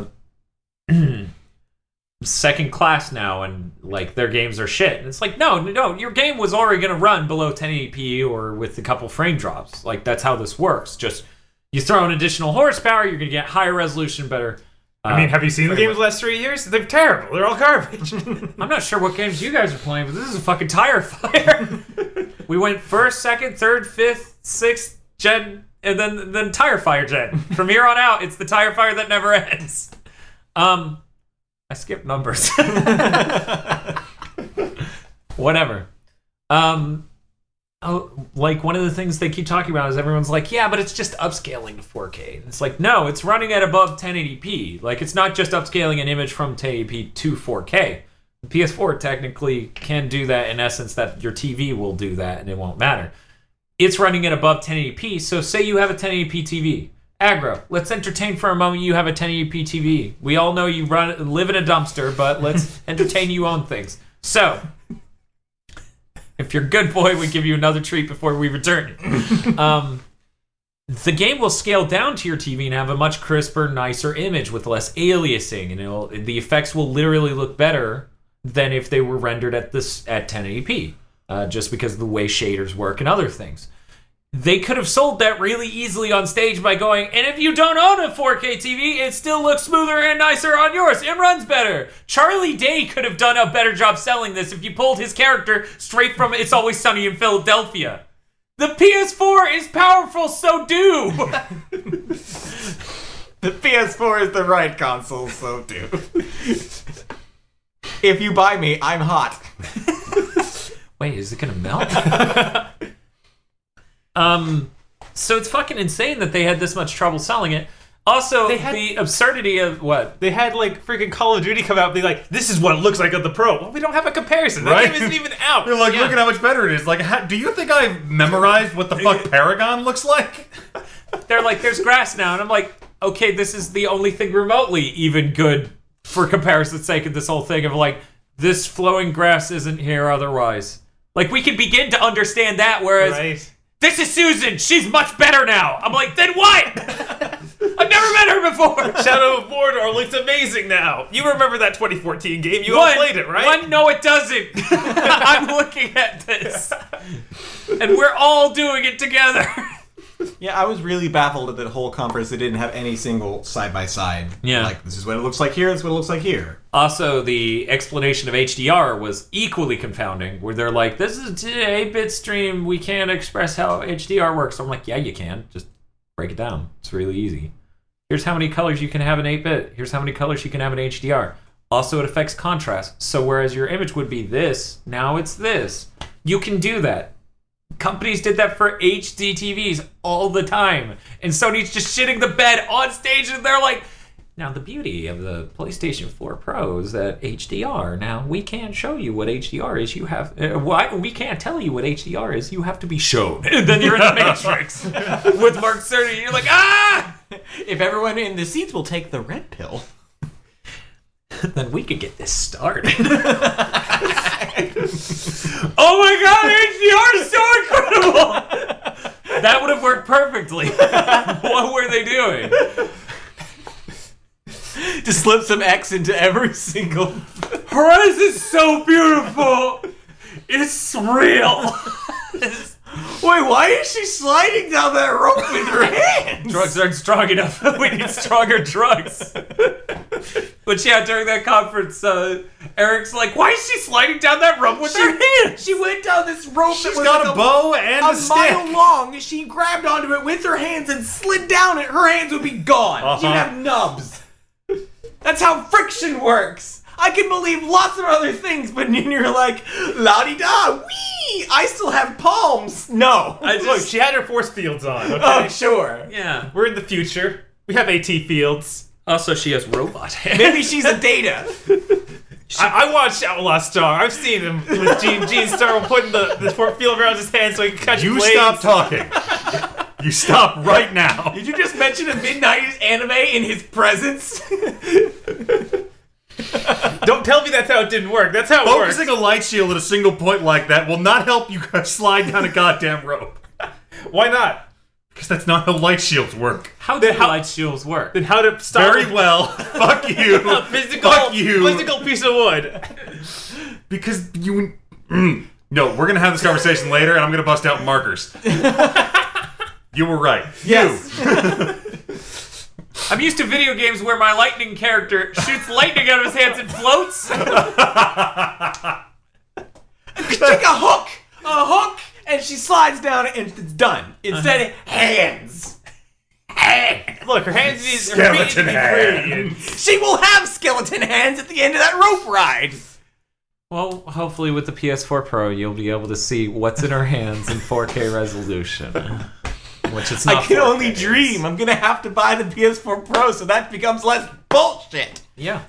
second class now, and like their games are shit. And it's like, no, no, your game was already going to run below ten eighty p or with a couple frame drops. Like that's how this works. Just you throw an additional horsepower, you're going to get higher resolution, better. I mean, have you seen the games the last three years? They're terrible. They're all garbage. I'm not sure what games you guys are playing, but this is a fucking tire fire. We went first, second, third, fifth, sixth gen, and then then tire fire gen. From here on out, it's the tire fire that never ends. Um, I skipped numbers. Whatever. Um, oh, like one of the things they keep talking about is everyone's like, yeah, but it's just upscaling to four K. And it's like, no, it's running at above ten eighty p. Like, it's not just upscaling an image from ten eighty p to four K. The P S four technically can do that in essence, that your T V will do that and it won't matter. It's running at above ten eighty p, so say you have a ten eighty p T V. Aggro, let's entertain for a moment you have a ten eighty p T V. We all know you run live in a dumpster, but let's entertain you own things. So, if you're a good boy, we give you another treat before we return it. Um, the game will scale down to your T V and have a much crisper, nicer image with less aliasing, and it'll, the effects will literally look better than if they were rendered at this at ten eighty p, uh, just because of the way shaders work and other things. They could have sold that really easily on stage by going, and if you don't own a four K T V, it still looks smoother and nicer on yours. It runs better. Charlie Day could have done a better job selling this if you pulled his character straight from It's Always Sunny in Philadelphia. The P S four is powerful, so do. The P S four is the right console, so do. If you buy me, I'm hot. Wait, is it gonna melt? um, so it's fucking insane that they had this much trouble selling it. Also, They had- the absurdity of what? They had like freaking Call of Duty come out and be like, "This is what it looks like on the Pro." Well, we don't have a comparison. That Right? game isn't even out. They're like, Yeah. look at how much better it is. Like, how, do you think I've memorized what the fuck Paragon looks like? They're like, there's grass now, and I'm like, okay, this is the only thing remotely even good for comparison's sake of this whole thing of like, this flowing grass isn't here otherwise. Like, we can begin to understand that, whereas Right. this is Susan, she's much better now. I'm like, then what? I've never met her before. Shadow of Mordor looks amazing now. You remember that twenty fourteen game? You all One- played it, right? One, no, it doesn't. I'm looking at this, and we're all doing it together. Yeah, I was really baffled at the whole conference. They didn't have any single side by side. Yeah. Like, this is what it looks like here. This is what it looks like here. Also, the explanation of H D R was equally confounding, where they're like, this is an eight bit stream, we can't express how H D R works. I'm like, yeah, you can. Just break it down. It's really easy. Here's how many colors you can have in eight bit. Here's how many colors you can have in H D R. Also, it affects contrast. So whereas your image would be this, now it's this. You can do that. Companies did that for H D T Vs all the time. And Sony's just shitting the bed on stage, and they're like, now the beauty of the PlayStation four Pro is that H D R. Now, we can't show you what H D R is. You have, uh, why, we can't tell you what H D R is. You have to be shown. And then you're in the Matrix with Mark Cerny. You're like, ah! If everyone in the seats will take the red pill, then we could get this started. Oh my god, H D R is so incredible! That would have worked perfectly. What were they doing? to slip some X into every single. Horizon is so beautiful. It's real. Wait, why is she sliding down that rope with her hands? Drugs aren't strong enough. We need stronger drugs. But yeah, during that conference, uh, Eric's like, why is she sliding down that rope with her hands? She went down this rope She's that was got like a bow and a, a stick. mile long. She grabbed onto it with her hands and slid down it. Her hands would be gone. Uh-huh. She'd have nubs. That's how friction works. I can believe lots of other things, but then you're like, la-di-da, wee! I still have palms. No. I Look, just, she had her force fields on. Okay? Oh, sure. yeah. We're in the future. We have AT fields. Also, she has robot hands. Maybe she's a Data. I, I watched Outlaw Star. I've seen him with Gene, Gene Star putting the, the force field around his hand so he can catch You blades. stop talking. You stop right now. Did you just mention a mid-nineties anime in his presence? Don't tell me that's how it didn't work. That's how it works. Focusing a light shield at a single point like that will not help you slide down a goddamn rope. Why not? Because that's not how light shields work. How do light shields work? Then how to stop Very well. Fuck you. a physical, Fuck you. physical piece of wood? Because you... Mm. No, we're going to have this conversation later, and I'm going to bust out markers. You were right. Yes. You. I'm used to video games where my lightning character shoots lightning out of his hands and floats. Take a hook! A hook! And she slides down it and it's done. Instead of hands. Hands. Look, her hands need her feet need to Skeleton be hands. free. She will have skeleton hands at the end of that rope ride. Well, hopefully with the P S four Pro, you'll be able to see what's in her hands in four K resolution. Which it's not I can four K. only dream. I'm gonna have to buy the P S four Pro so that becomes less bullshit. Yeah.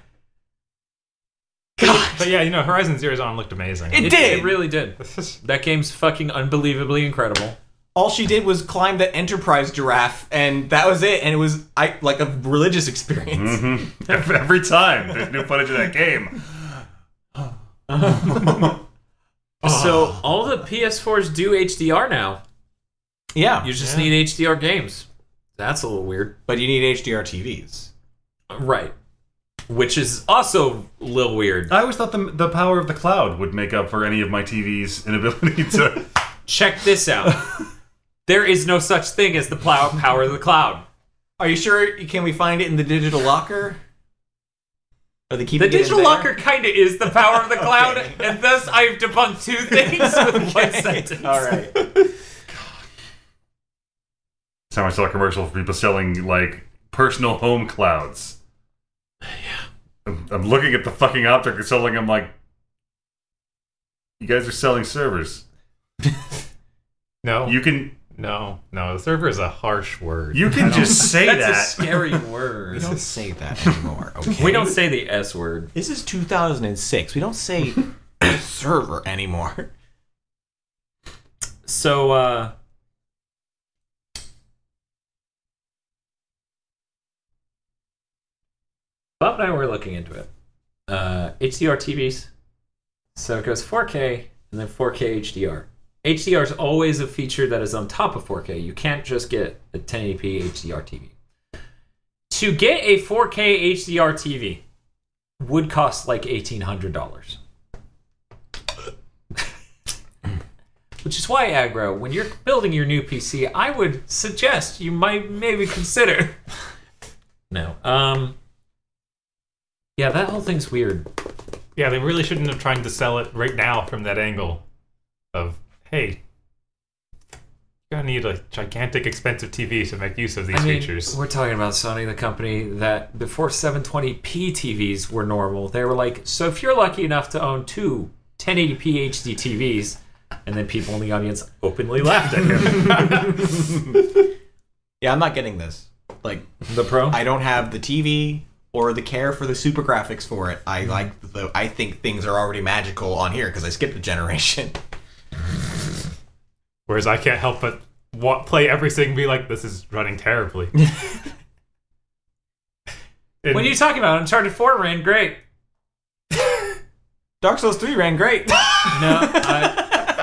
God. But yeah, you know, Horizon Zero Dawn looked amazing. It It, did. it really did. That game's fucking unbelievably incredible. All she did was climb the Enterprise giraffe, and that was it. And it was I like a religious experience. Mm-hmm. Every time there's new footage of that game. So all the P S fours do H D R now. Yeah, You just Yeah. need H D R games. That's a little weird. but you need H D R T Vs. Right. Which is also a little weird. I always thought the, the power of the cloud would make up for any of my T V's inability to... Check this out. There is no such thing as the plow- power of the cloud. Are you sure? Can we find it in the digital locker? Are they keeping The it in digital there? locker kind of is the power of the cloud, Okay. and thus I've debunked two things with one Okay. sentence. All right. Time I saw a commercial for people selling, like, personal home clouds. Yeah. I'm, I'm looking at the fucking object they're selling, I'm like, you guys are selling servers. No. You can... No, no, the server is a harsh word. You can just say That's that. a scary word. We don't say that anymore. Okay. We don't say the S word. This is two thousand six. We don't say server anymore. So, uh... Bob and I were looking into it. Uh, H D R T Vs. So it goes four K and then four K H D R. H D R is always a feature that is on top of four K. You can't just get a ten eighty p H D R T V. To get a four K H D R T V would cost like eighteen hundred dollars. Which is why, Aggro, when you're building your new P C, I would suggest you might maybe consider... No. Um... Yeah, that whole thing's weird. Yeah, they really shouldn't have tried to sell it right now from that angle of, hey, you're gonna need a gigantic, expensive T V to make use of these I mean, features. We're talking about Sony, the company that before seven twenty p T Vs were normal, they were like, so if you're lucky enough to own two ten eighty p H D T Vs, and then people in the audience openly laughed at him. Yeah, I'm not getting this. Like, The Pro? I don't have the T V or the care for the super graphics for it. I like the. I think things are already magical on here because I skipped a generation. Whereas I can't help but wa- play everything and be like, this is running terribly. And What are you talking about? Uncharted four ran great. Dark Souls three ran great. No, I...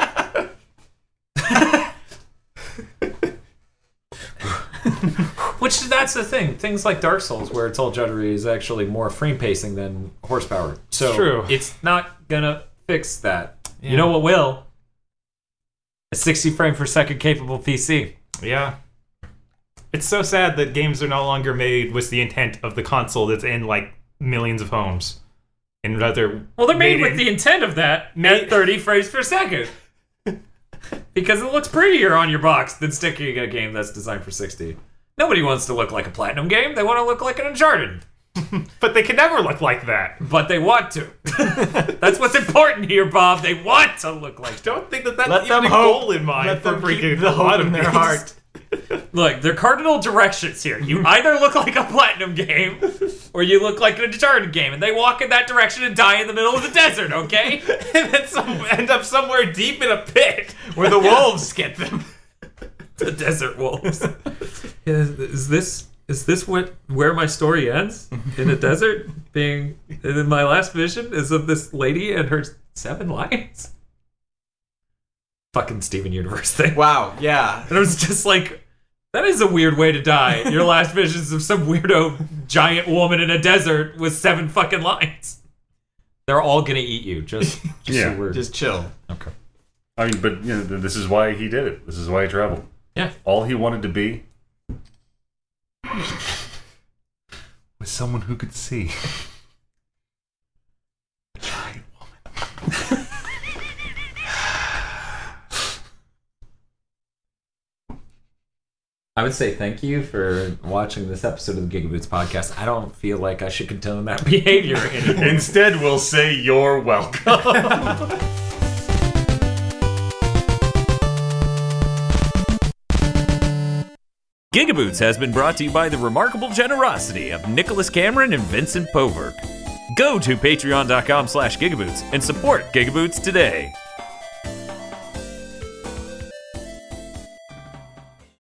Which, that's the thing. Things like Dark Souls, where it's all juddery, is actually more frame pacing than horsepower. So True. It's not gonna fix that. Yeah. You know what will? A sixty frame per second capable P C. Yeah. It's so sad that games are no longer made with the intent of the console that's in, like, millions of homes. And rather... Well, they're made, made with in- the intent of that Made- at thirty frames per second. Because it looks prettier on your box than sticking a game that's designed for sixty. Nobody wants to look like a Platinum game. They want to look like an Uncharted. But they can never look like that. But they want to. That's what's important here, Bob. They want to look like I don't think that that's Let even them a hope. goal in mind Let for them freaking keep the a lot hope of in their these. heart. Look, they're cardinal directions here. You either look like a Platinum game, or you look like an Uncharted game, and they walk in that direction and die in the middle of the desert, okay? And then some, end up somewhere deep in a pit. Where the wolves get them. The desert wolves. Is, is this is this what where my story ends? In a desert? Being in my last vision is of this lady and her seven lions? Fucking Steven Universe thing. Wow, yeah. And I was just like, that is a weird way to die. Your last vision's of some weirdo giant woman in a desert with seven fucking lions. They're all gonna eat you. Just, just Yeah. so we're Just chill. okay. I mean, but you know, th- this is why he did it. This is why he traveled. Yeah. All he wanted to be was someone who could see. A giant woman. I would say thank you for watching this episode of the GigaBoots podcast. I don't feel like I should condone that behavior anymore. Instead, we'll say you're welcome. GigaBoots has been brought to you by the remarkable generosity of Nicholas Cameron and Vincent Poverk. Go to patreon dot com slash gigaboots and support GigaBoots today.